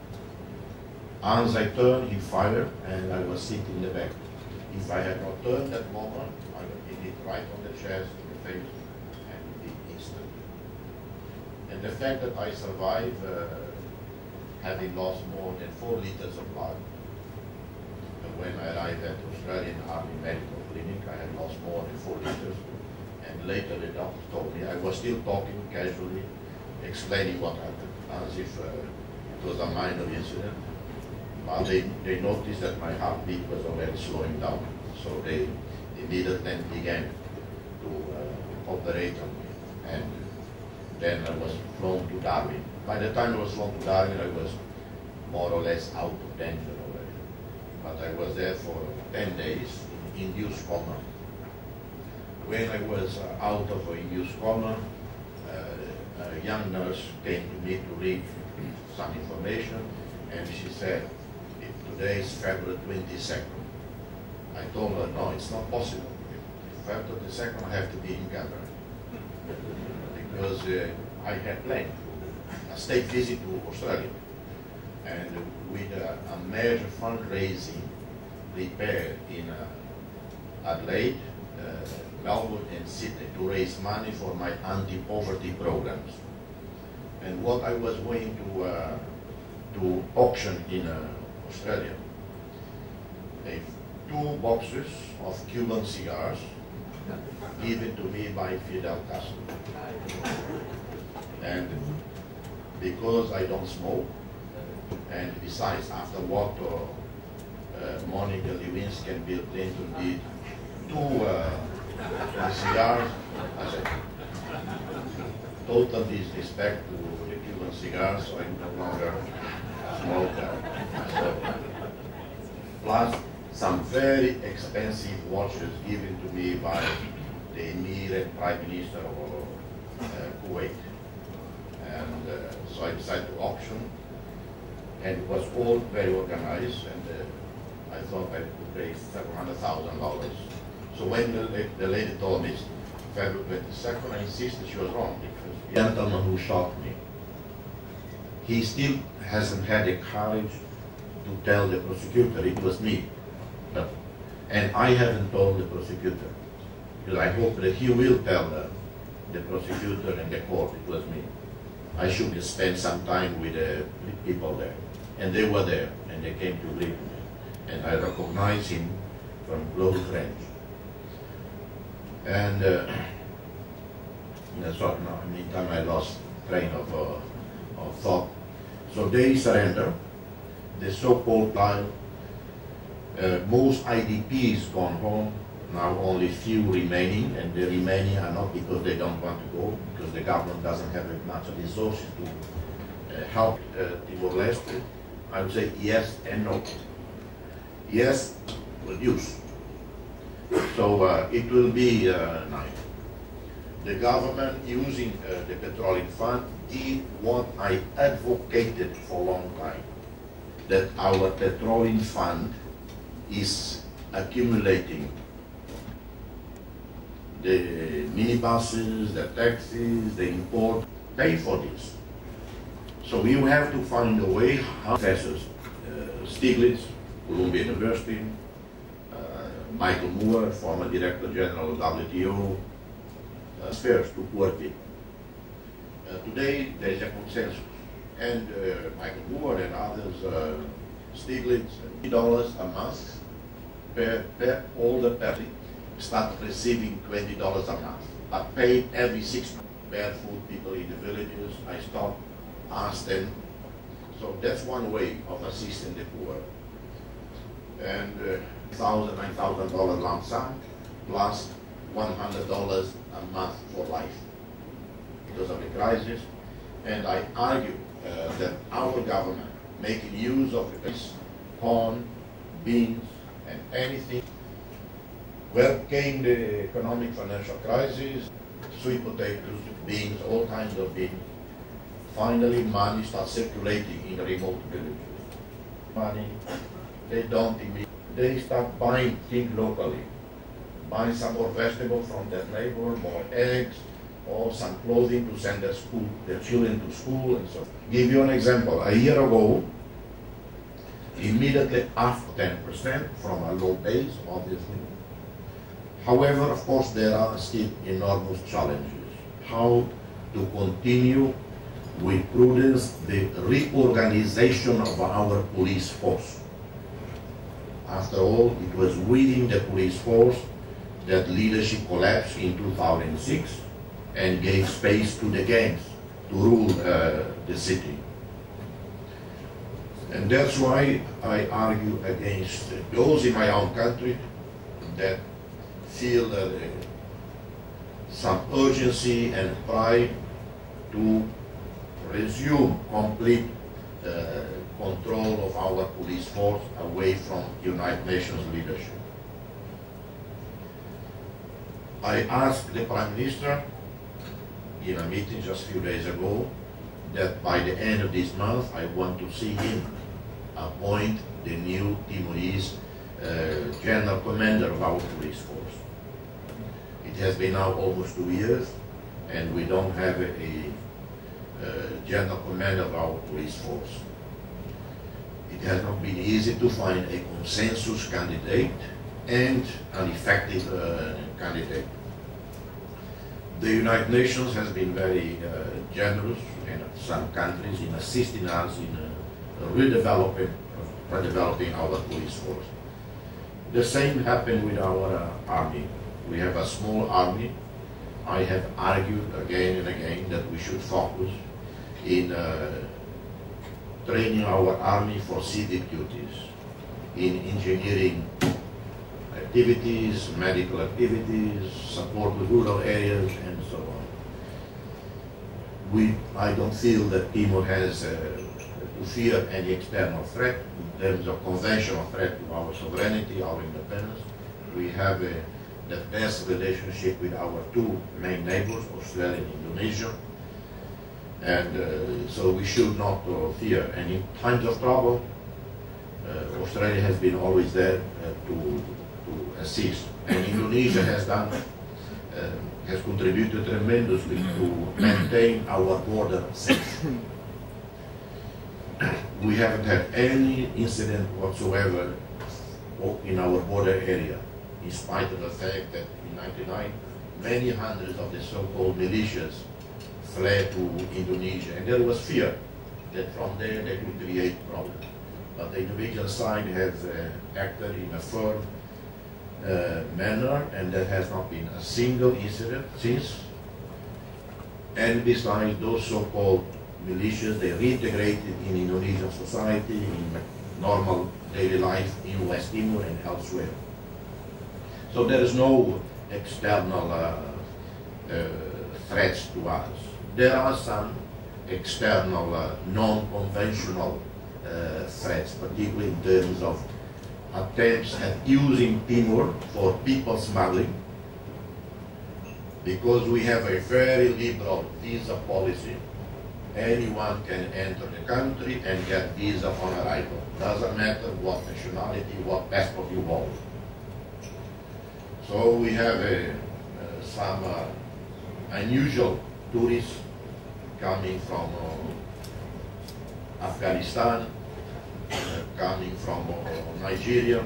As I turned, he fired, and I was sitting in the back. If I had not turned that moment, I would hit it right on the chest, in the face, and it instantly. And the fact that I survived, having lost more than 4 liters of blood, and when I arrived at the Australian Army Medical Clinic, I had lost more than 4 liters, and later the doctor told me, I was still talking casually, explaining what happened, as if it was a minor incident. But they noticed that my heartbeat was already slowing down, so they immediately began to operate on me. And then I was flown to Darwin. By the time I was flown to Darwin, I was more or less out of danger already. But I was there for 10 days in induced coma. When I was out of induced coma, a young nurse came to me to read some information, and she said, today is February 22nd. I told her, no, it's not possible. February 22nd, I have to be in Canberra. Because I had planned a state visit to Australia. And with a major fundraising prepared in Adelaide, Melbourne, and Sydney to raise money for my anti-poverty programs. And what I was going to auction in Australia, 2 boxes of Cuban cigars given to me by Fidel Castro. And because I don't smoke, and besides, after what Monica Lewinsky and Bill Clinton did, 2 cigars, I said, total disrespect to the Cuban cigars, so I no longer smoke them. Plus some very expensive watches given to me by the Emir and Prime Minister of Kuwait. And so I decided to auction, and it was all very organized, and I thought I could raise $700,000. So when the lady told me February 22nd, I insisted she was wrong, because the gentleman who shot me, he still hasn't had the courage to tell the prosecutor it was me. And I haven't told the prosecutor, because I hope that he will tell the prosecutor and the court it was me. I should spend some time with the people there. And they were there, and they came to greet me. And I recognized him from close range. And in a sort of meantime I lost train of thought. So they surrender. The so-called most IDPs gone home. Now only few remaining, and the remaining are not because they don't want to go, because the government doesn't have much resources to help Timor-Leste. I would say yes and no. Yes, reduce. So it will be nice. The government using the petroleum fund did what I advocated for a long time, that our petroleum fund is accumulating the minibuses, the taxis, the import, pay for this. So we have to find a way how professors Stiglitz, Columbia University, Michael Moore, former Director General of WTO, spheres to work with. Today there is a consensus, and Michael Moore and others, Stiglitz, $20 a month per older person start receiving $20 a month, but paid every 6 months. Barefoot people in the villages, I stopped, asked them. So that's one way of assisting the poor. And $1,000, $9,000 lump sum plus $100 a month for life because of the crisis. And I argue that our government making use of this corn, beans, and anything. Where came the economic financial crisis, sweet potatoes, beans, all kinds of beans. Finally, money starts circulating in the remote villages. Money, they don't immediately. They start buying things locally. Buying some more vegetables from their neighbor, more eggs, or some clothing to send their children to school and so on. Give you an example. A year ago, immediately after 10% from a low base, obviously. However, of course, there are still enormous challenges. How to continue with prudence the reorganization of our police force. After all, it was within the police force that leadership collapsed in 2006 and gave space to the gangs to rule the city. And that's why I argue against those in my own country that feel some urgency and pride to resume complete control of our police force away from United Nations leadership. I asked the Prime Minister in a meeting just a few days ago that by the end of this month I want to see him appoint the new Timorese General Commander of our police force. It has been now almost 2 years and we don't have a General Commander of our police force. It has not been easy to find a consensus candidate and an effective candidate. The United Nations has been very generous in some countries in assisting us in redeveloping our police force. The same happened with our army. We have a small army. I have argued again and again that we should focus in training our army for civic duties, in engineering activities, medical activities, support the rural areas, and so on. I don't feel that Timor has to fear any external threat in terms of conventional threat to our sovereignty, our independence. We have the best relationship with our two main neighbors, Australia and Indonesia. And so we should not fear. And in times of trouble, Australia has been always there to assist. And Indonesia has contributed tremendously to maintain our border safe. We haven't had any incident whatsoever in our border area, in spite of the fact that in '99, many hundreds of the so-called militias fled to Indonesia, and there was fear that from there they could create problems. But the Indonesian side has acted in a firm manner, and there has not been a single incident since. And besides, those so-called militias, they reintegrated in Indonesian society, in normal daily life in West Timor and elsewhere. So there is no external threats to us. There are some external, non-conventional threats, particularly in terms of attempts at using Timor for people smuggling, because we have a very liberal visa policy. Anyone can enter the country and get visa on arrival. Doesn't matter what nationality, what passport you hold. So we have some unusual tourists coming from Afghanistan, coming from Nigeria,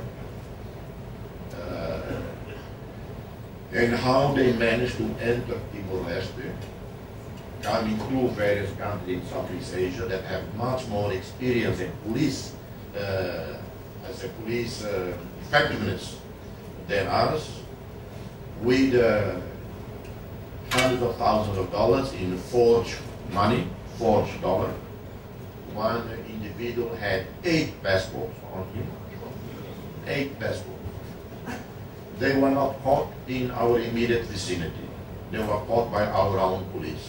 and how they managed to enter Timor-Leste, coming through various countries in Southeast Asia that have much more experience in police, as a police effectiveness than ours, with hundreds of thousands of dollars in forged money, forged dollar. One individual had 8 passports on him, 8 passports. They were not caught in our immediate vicinity. They were caught by our own police.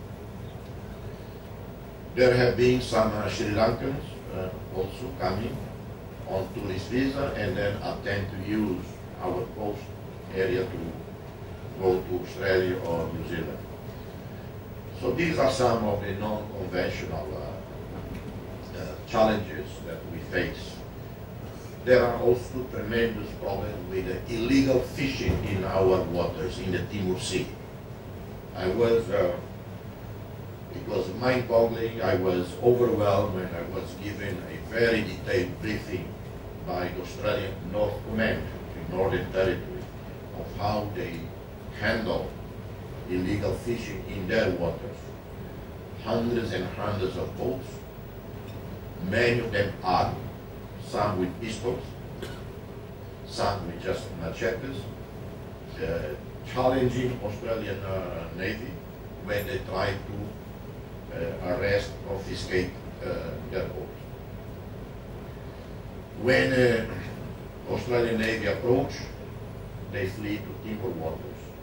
There have been some Sri Lankans also coming on tourist visa and then attempt to use our coast area to go to Australia or New Zealand. So these are some of the non-conventional challenges that we face. There are also tremendous problems with illegal fishing in our waters in the Timor Sea. It was mind-boggling. I was overwhelmed when I was given a very detailed briefing by the Australian North Command in Northern Territory of how they handle illegal fishing in their waters. Hundreds and hundreds of boats, many of them armed, some with pistols, some with just machetes, challenging Australian Navy when they try to arrest, confiscate their boats. When Australian Navy approach, they flee to Timor waters.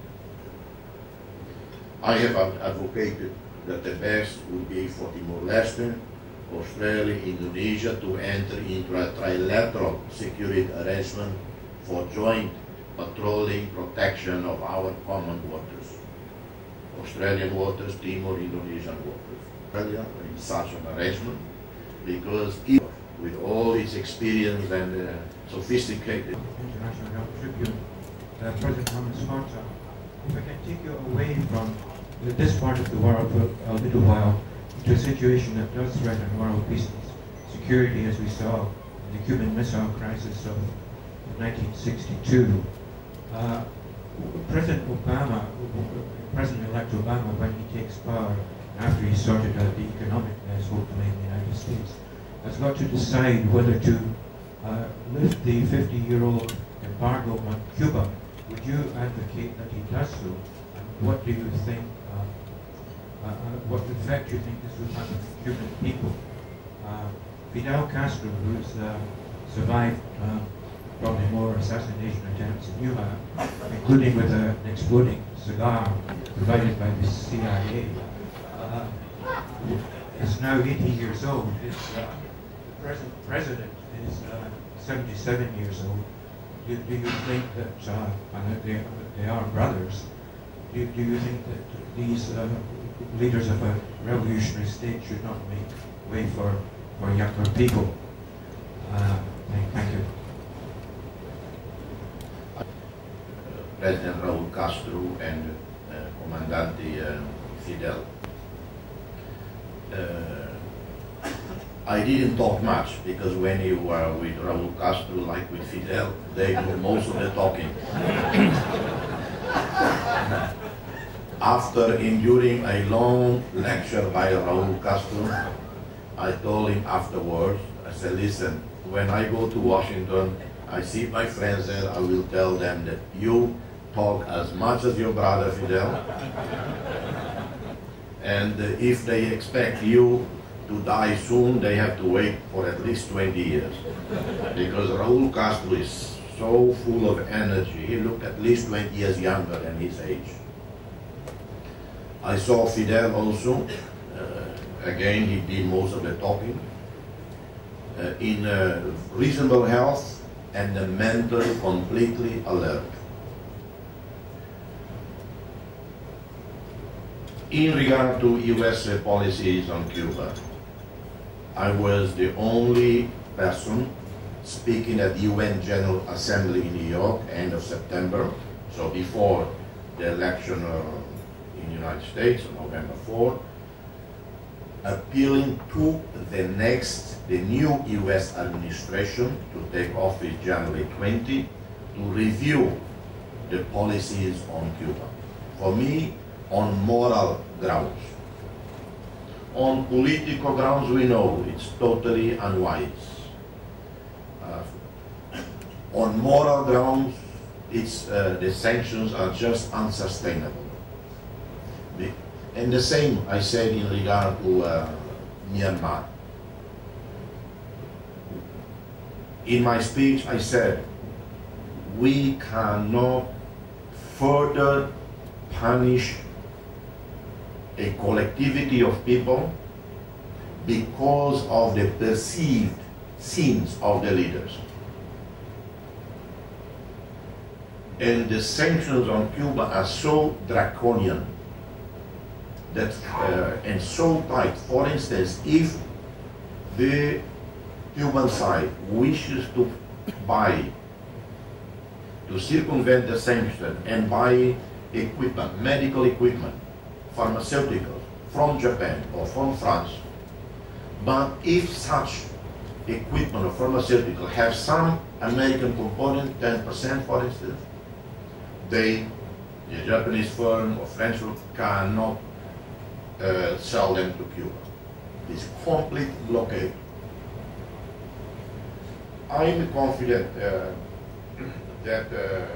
I have advocated that the best would be for Timor-Leste, Australia, Indonesia to enter into a trilateral security arrangement for joint patrolling protection of our common waters. Australian waters, Timor, Indonesian waters. Australia in such an arrangement because with all its experience and sophisticated. International Herald Tribune, President Hamid Smarta, if I can take you away from this part of the world for a little while to a situation that does threaten world peace and security, as we saw in the Cuban Missile Crisis of 1962. President-elect Obama, when he takes power, after he sorted out the economic mess, hopefully in the United States, has got to decide whether to lift the 50-year-old embargo on Cuba. Would you advocate that he does so? And what do you think, what effect do you think this would have on the Cuban people? Fidel Castro, who's survived probably more assassination attempts than you have, including with an exploding cigar provided by the CIA, is now 80 years old. The present president is 77 years old. Do you think that, they are brothers, do you think that these leaders of a revolutionary state should not make way for younger people? Thank you. President Raul Castro and Comandante Fidel. I didn't talk much because when you were with Raul Castro, like with Fidel, they do most of the talking. After enduring a long lecture by Raul Castro, I told him afterwards, I said, listen, when I go to Washington, I see my friends there, I will tell them that you talk as much as your brother Fidel. And if they expect you to die soon, they have to wait for at least 20 years. Because Raúl Castro is so full of energy. He looked at least 20 years younger than his age. I saw Fidel also. Again, he did most of the talking. In reasonable health and mentally completely alert. In regard to US policies on Cuba, I was the only person speaking at the UN General Assembly in New York, end of September, so before the election in the United States on November 4, appealing to the new US administration to take office January 20 to review the policies on Cuba. For me, on moral grounds. On political grounds, we know it's totally unwise. On moral grounds, the sanctions are just unsustainable. And the same I said in regard to Myanmar. In my speech, I said, we cannot further punish a collectivity of people because of the perceived sins of the leaders. And the sanctions on Cuba are so draconian that, and so tight. For instance, if the Cuban side wishes to circumvent the sanction and buy equipment, medical equipment, pharmaceuticals from Japan or from France, but if such equipment or pharmaceutical have some American component, 10% for instance, the Japanese firm or French firm cannot sell them to Cuba. It's complete blockade. I'm confident that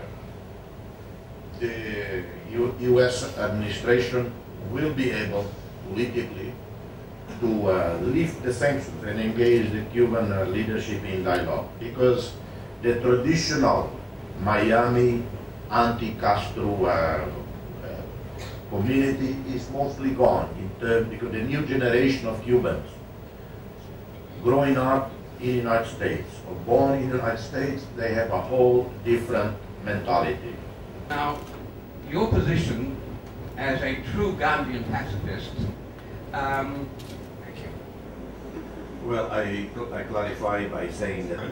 the US administration will be able politically to lift the sanctions and engage the Cuban leadership in dialogue, because the traditional Miami anti-Castro community is mostly gone because the new generation of Cubans growing up in the United States or born in the United States, they have a whole different mentality. Now, your position as a true Gandhian pacifist, thank you. Well, I clarify by saying that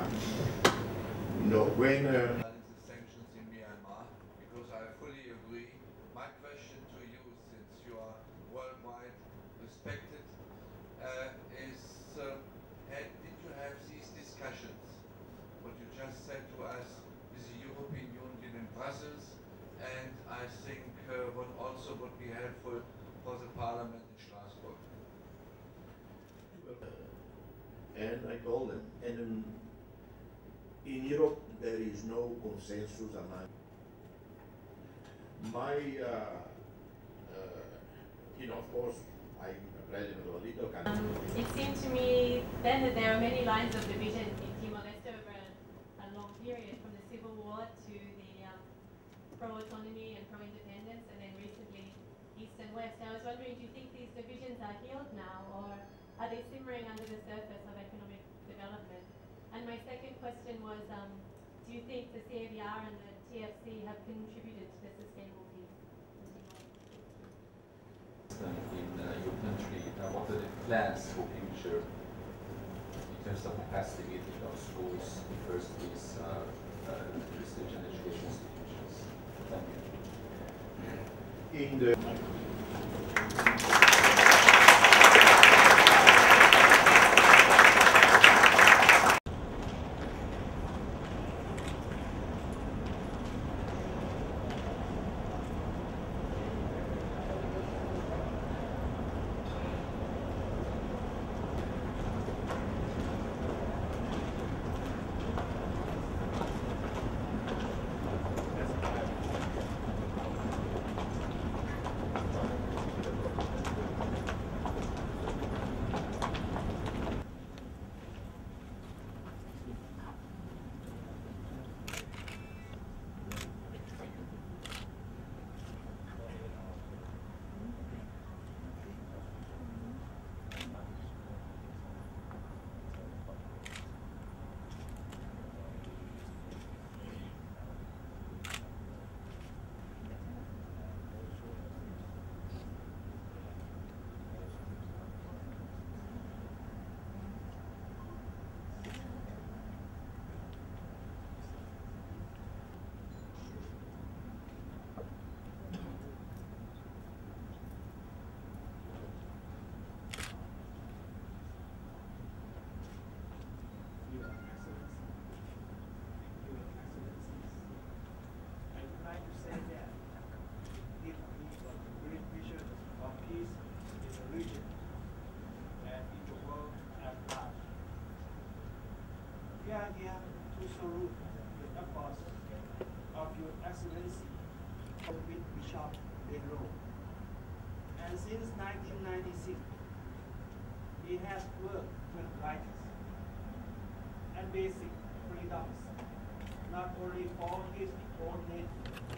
when sanctions in Myanmar, because I fully agree. My question to you, since you are worldwide respected, is did you have these discussions, what you just said to us, with the European Union in Brussels, and I think what also would be helpful for the Parliament in Strasbourg? And I told them, and in Europe there is no consensus among my, of course, I'm the president of a little country. It seemed to me then that there are many lines of division in Timor-Leste over a long period, from the Civil War to the pro-autonomy and pro-independence, and then recently East and West. I was wondering, do you think these divisions are healed now, or are they simmering under the surface of economic development? And my second question was, do you think the CAVR and the TFC have contributed to the sustainable peace? In your country, what are the plans for future in terms of capacity building of schools, universities, research and education institutions? Thank you. In the stand here to salute the efforts of Your Excellency, Bishop Pedro. And since 1996, he has worked with rights and basic freedoms, not only for his own nation.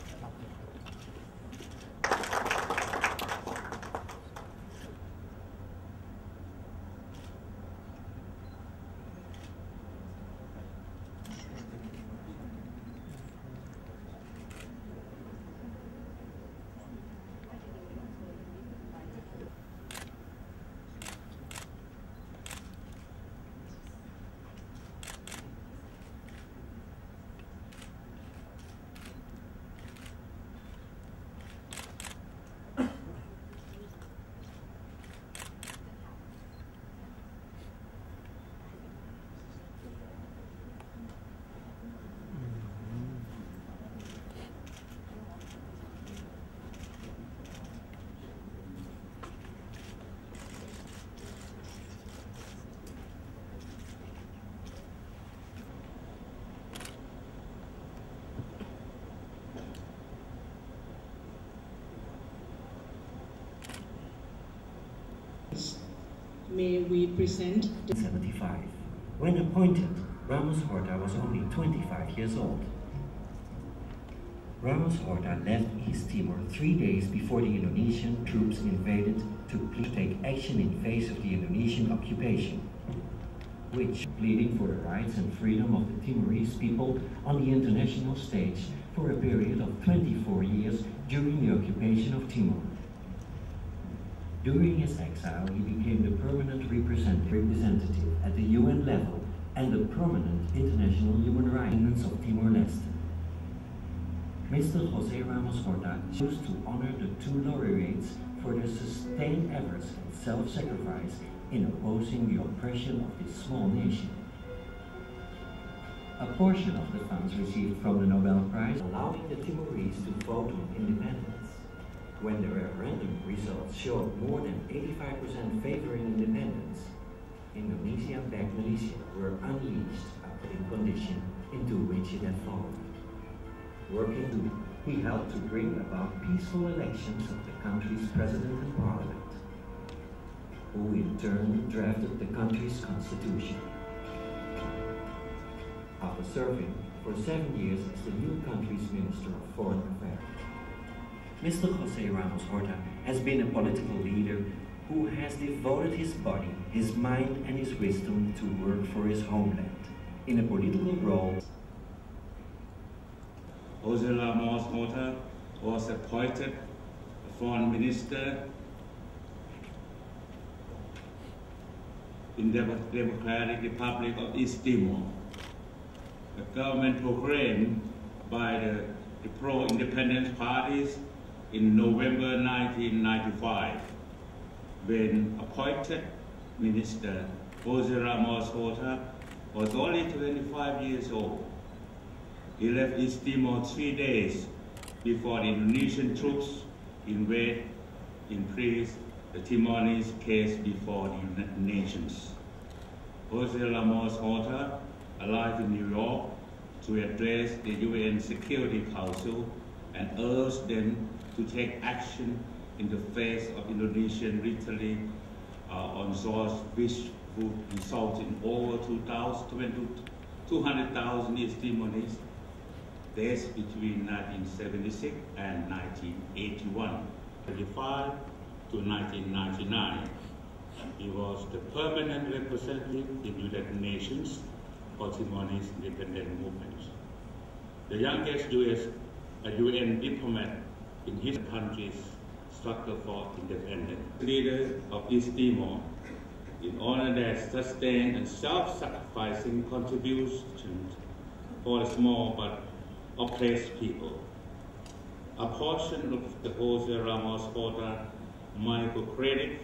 May we present 75. When appointed, Ramos Horta was only 25 years old. Ramos Horta left East Timor 3 days before the Indonesian troops invaded to take action in face of the Indonesian occupation, which pleading for the rights and freedom of the Timorese people on the international stage for a period of 24 years during the occupation of Timor. During his exile, he became the permanent representative at the UN level and a prominent international human rights of Timor-Leste. Mr. José Ramos Horta chose to honor the two laureates for their sustained efforts and self-sacrifice in opposing the oppression of this small nation. A portion of the funds received from the Nobel Prize allowing the Timorese to vote on independence. When the referendum results showed more than 85% favoring independence, Indonesia-backed militia were unleashed after the condition into which it had fallen. He helped to bring about peaceful elections of the country's president and parliament, who in turn drafted the country's constitution. After serving for 7 years as the new country's Minister of Foreign Affairs, Mr. José Ramos Horta has been a political leader who has devoted his body, his mind and his wisdom to work for his homeland in a political role. José Ramos Horta was appointed Foreign Minister in the Democratic Republic of East Timor. The government proclaimed by the pro-independence parties in November 1995. When appointed Minister, José Ramos Horta was only 25 years old. He left East Timor 3 days before the Indonesian troops invaded the Timorese case before the United Nations. José Ramos Horta arrived in New York to address the UN Security Council and urged them to take action in the face of Indonesian retaliatory onslaught, which would result in over 200,000 East Timorese deaths between 1976 and 1981. 1985 to 1999, he was the permanent representative in the United Nations for Timorese independent movement. The youngest UN diplomat in his country's struggle for independence. Leader of East Timor, in honor their sustained and self-sacrificing contributions for a small but oppressed people. A portion of the José Ramos Horta microcredit,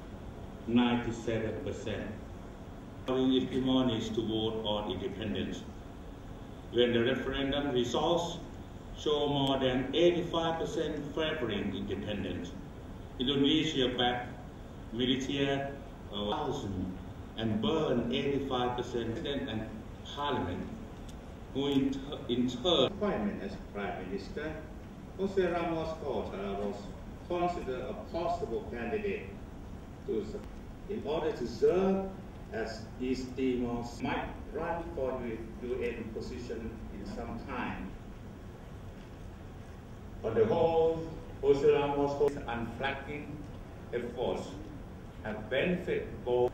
97%. Allowing East Timorese to vote on independence. When the referendum results show more than 85% favoring independence, Indonesia-backed militia and burned 85% and Parliament, who in turn appointment as Prime Minister, Jose Ramos Horta was considered a possible candidate in order to serve as East Timor might run for the UN position in some time. On the whole, Jose Ramos' unflagging efforts have benefited both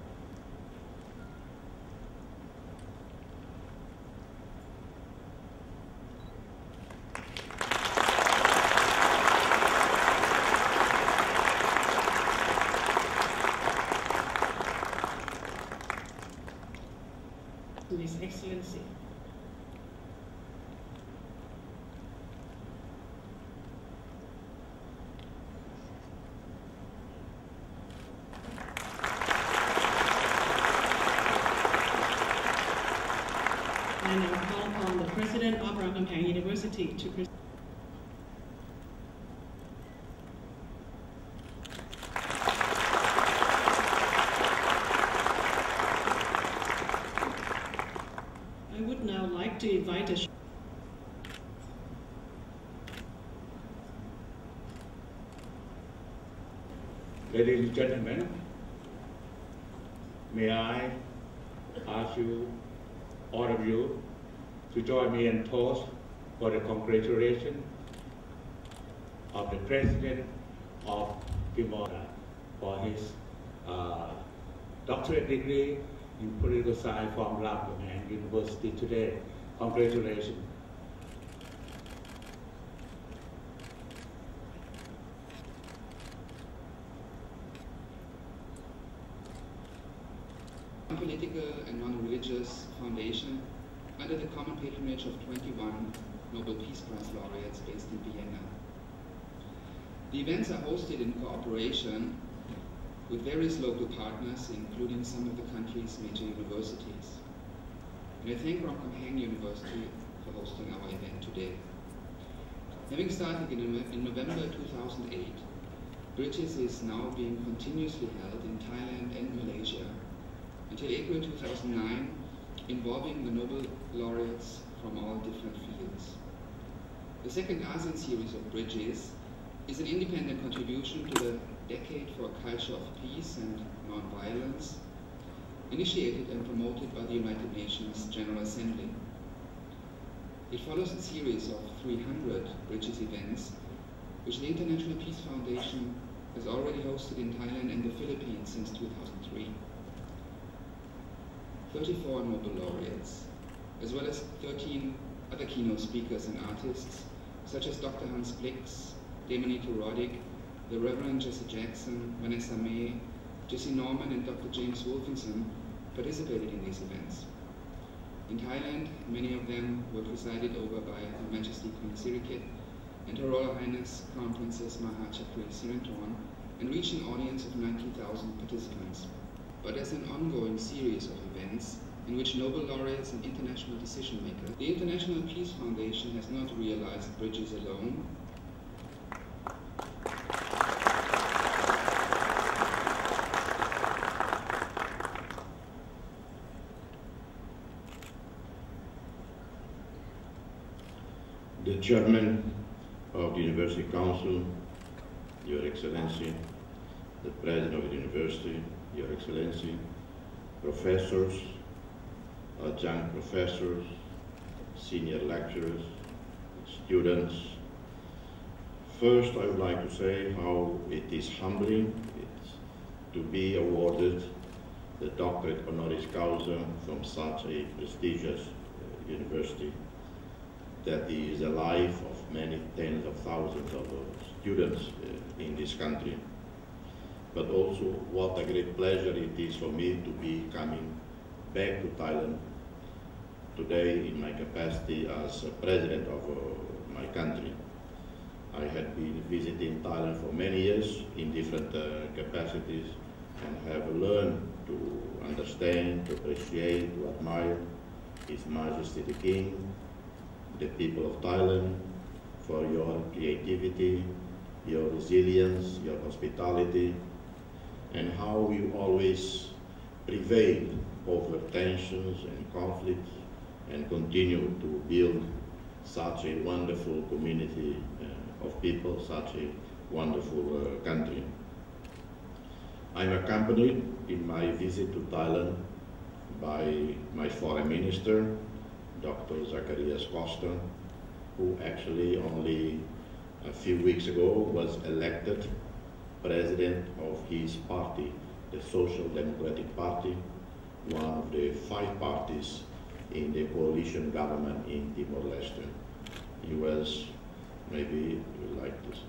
to His Excellency. And I call upon the President of Rockingham University to present. I would now like to invite a Ladies and gentlemen, may I ask you, all of you, to join me in toast for the congratulation of the President of Timor for his doctorate degree in political science from Rockingham University today. Congratulations. Political and non-religious foundation under the common patronage of 21 Nobel Peace Prize laureates based in Vienna. The events are hosted in cooperation with various local partners, including some of the country's major universities. And I thank Rockingham University for hosting our event today. Having started in November 2008, Bridges is now being continuously held in Thailand and Malaysia until April 2009, involving the Nobel laureates from all different fields. The second ASEAN series of Bridges is an independent contribution to the Decade for a Culture of Peace and Nonviolence, initiated and promoted by the United Nations General Assembly. It follows a series of 300 Bridges events, which the International Peace Foundation has already hosted in Thailand and the Philippines since 2003. 34 Nobel laureates, as well as 13 other keynote speakers and artists, such as Dr. Hans Blix, Demonito Roddick, the Reverend Jesse Jackson, Vanessa May, Jesse Norman, and Dr. James Wolfenson, participated in these events. In Thailand, many of them were presided over by Her Majesty Queen Sirikit and Her Royal Highness Crown Princess Maha Chathri Siranthorn, and reached an audience of 90,000 participants. But as an ongoing series of events in which Nobel laureates and international decision makers, the International Peace Foundation has not realized Bridges alone. The Chairman of the University Council, Your Excellency, the President of the University, Your Excellency, professors, adjunct professors, senior lecturers, students. First, I would like to say how it is humbling to be awarded the doctorate honoris causa from such a prestigious university that is the life of many tens of thousands of students in this country. But also what a great pleasure it is for me to be coming back to Thailand today in my capacity as president of my country. I had been visiting Thailand for many years in different capacities and have learned to understand, to appreciate, to admire His Majesty the King, the people of Thailand, for your creativity, your resilience, your hospitality, and how you always prevail over tensions and conflicts and continue to build such a wonderful community of people, such a wonderful country. I'm accompanied in my visit to Thailand by my foreign minister, Dr. Zacharias Costa, who actually only a few weeks ago was elected president of his party, the Social Democratic Party, one of the 5 parties in the coalition government in Timor-Leste. He was, maybe you would like to.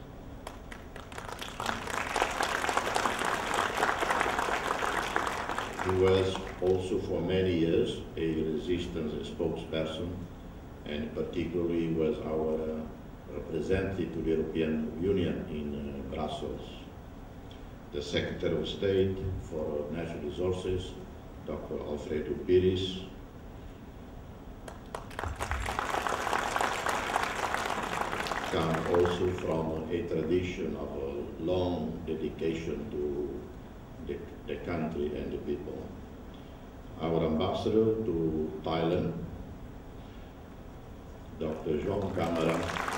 He was also for many years a resistance spokesperson, and particularly was our representative to the European Union in Brussels. The Secretary of State for Natural Resources, Dr. Alfredo Pires, come also from a tradition of a long dedication to the country and the people. Our ambassador to Thailand, Dr. Jean Camara,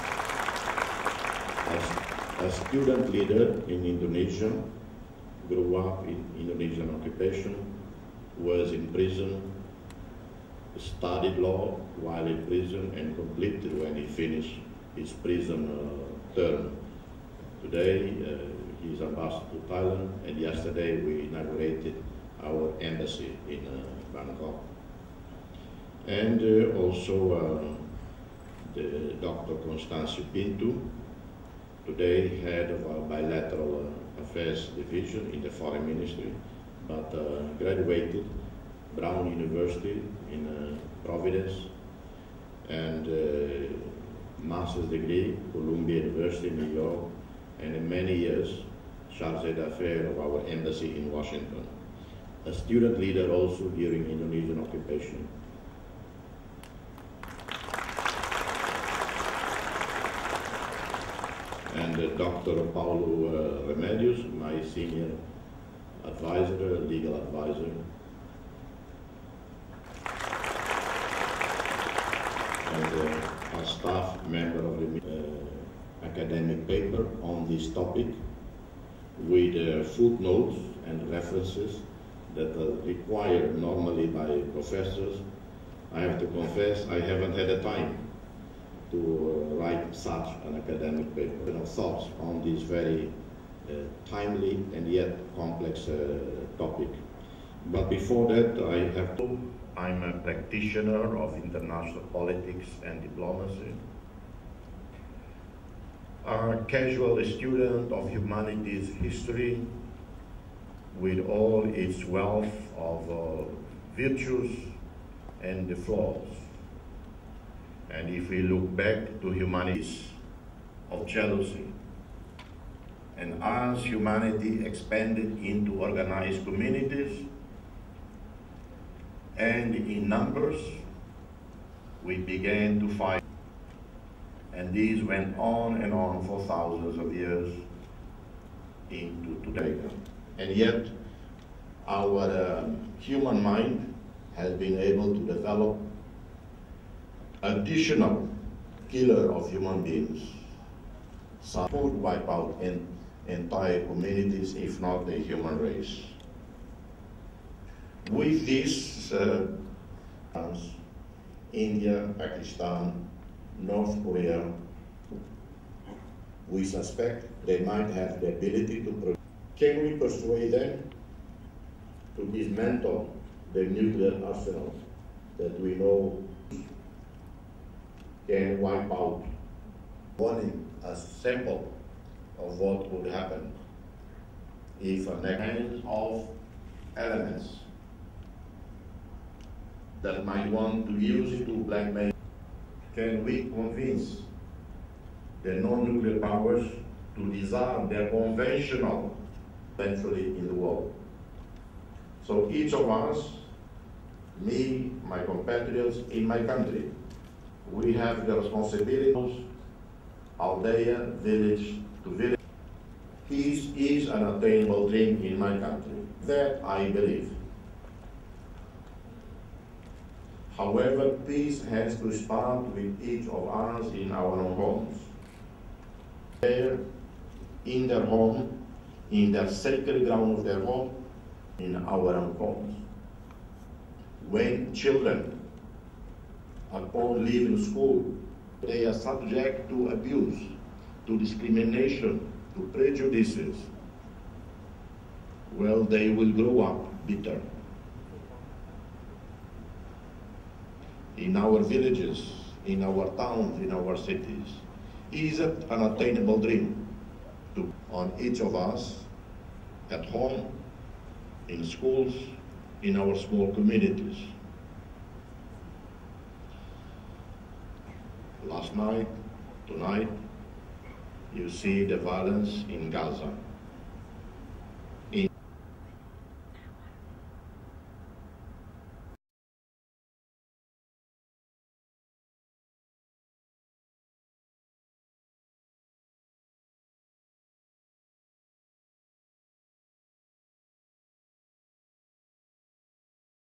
as a student leader in Indonesia, grew up in Indonesian occupation, was in prison, studied law while in prison, and completed when he finished his prison term. Today, he is ambassador to Thailand, and yesterday we inaugurated our embassy in Bangkok. And also the Dr. Constancio Pinto, today head of our bilateral affairs division in the foreign ministry, but graduated Brown University in Providence, and master's degree, Columbia University, New York, and in many years, chargé d'affaires of our embassy in Washington. A student leader also during Indonesian occupation. And Dr. Paulo Remedios, my senior advisor, legal advisor. And a staff member of the academic paper on this topic with footnotes and references that are required normally by professors. I have to confess, I haven't had the time to write such an academic paper. Thoughts on this very timely and yet complex topic. But before that, I'm a practitioner of international politics and diplomacy, a casual student of humanities history with all its wealth of virtues and the flaws. And if we look back to humanities of jealousy, and as humanity expanded into organized communities and in numbers, we began to fight. And these went on and on for thousands of years into today. And yet, our human mind has been able to develop additional killer of human beings. Some would wipe out entire communities, if not the human race. With this, India, Pakistan, North Korea, we suspect they might have the ability to. Can we persuade them to dismantle the nuclear arsenal that we know can wipe out? Warning, a sample of what would happen if a kind of elements that might want to use it to blackmail. Can we convince the non-nuclear powers to disarm their conventional eventually in the world? So each of us, me, my compatriots in my country, we have the responsibility, Aldea, village to village. Peace is an attainable dream in my country. That I believe. However, peace has to start with each of us in our own homes. There, in their home, in their sacred ground of their home, in our own homes. When children, upon leaving school, they are subject to abuse, to discrimination, to prejudices, well, they will grow up bitter. In our villages, in our towns, in our cities, is it an attainable dream on each of us, at home, in schools, in our small communities. Last night, tonight, you see the violence in Gaza.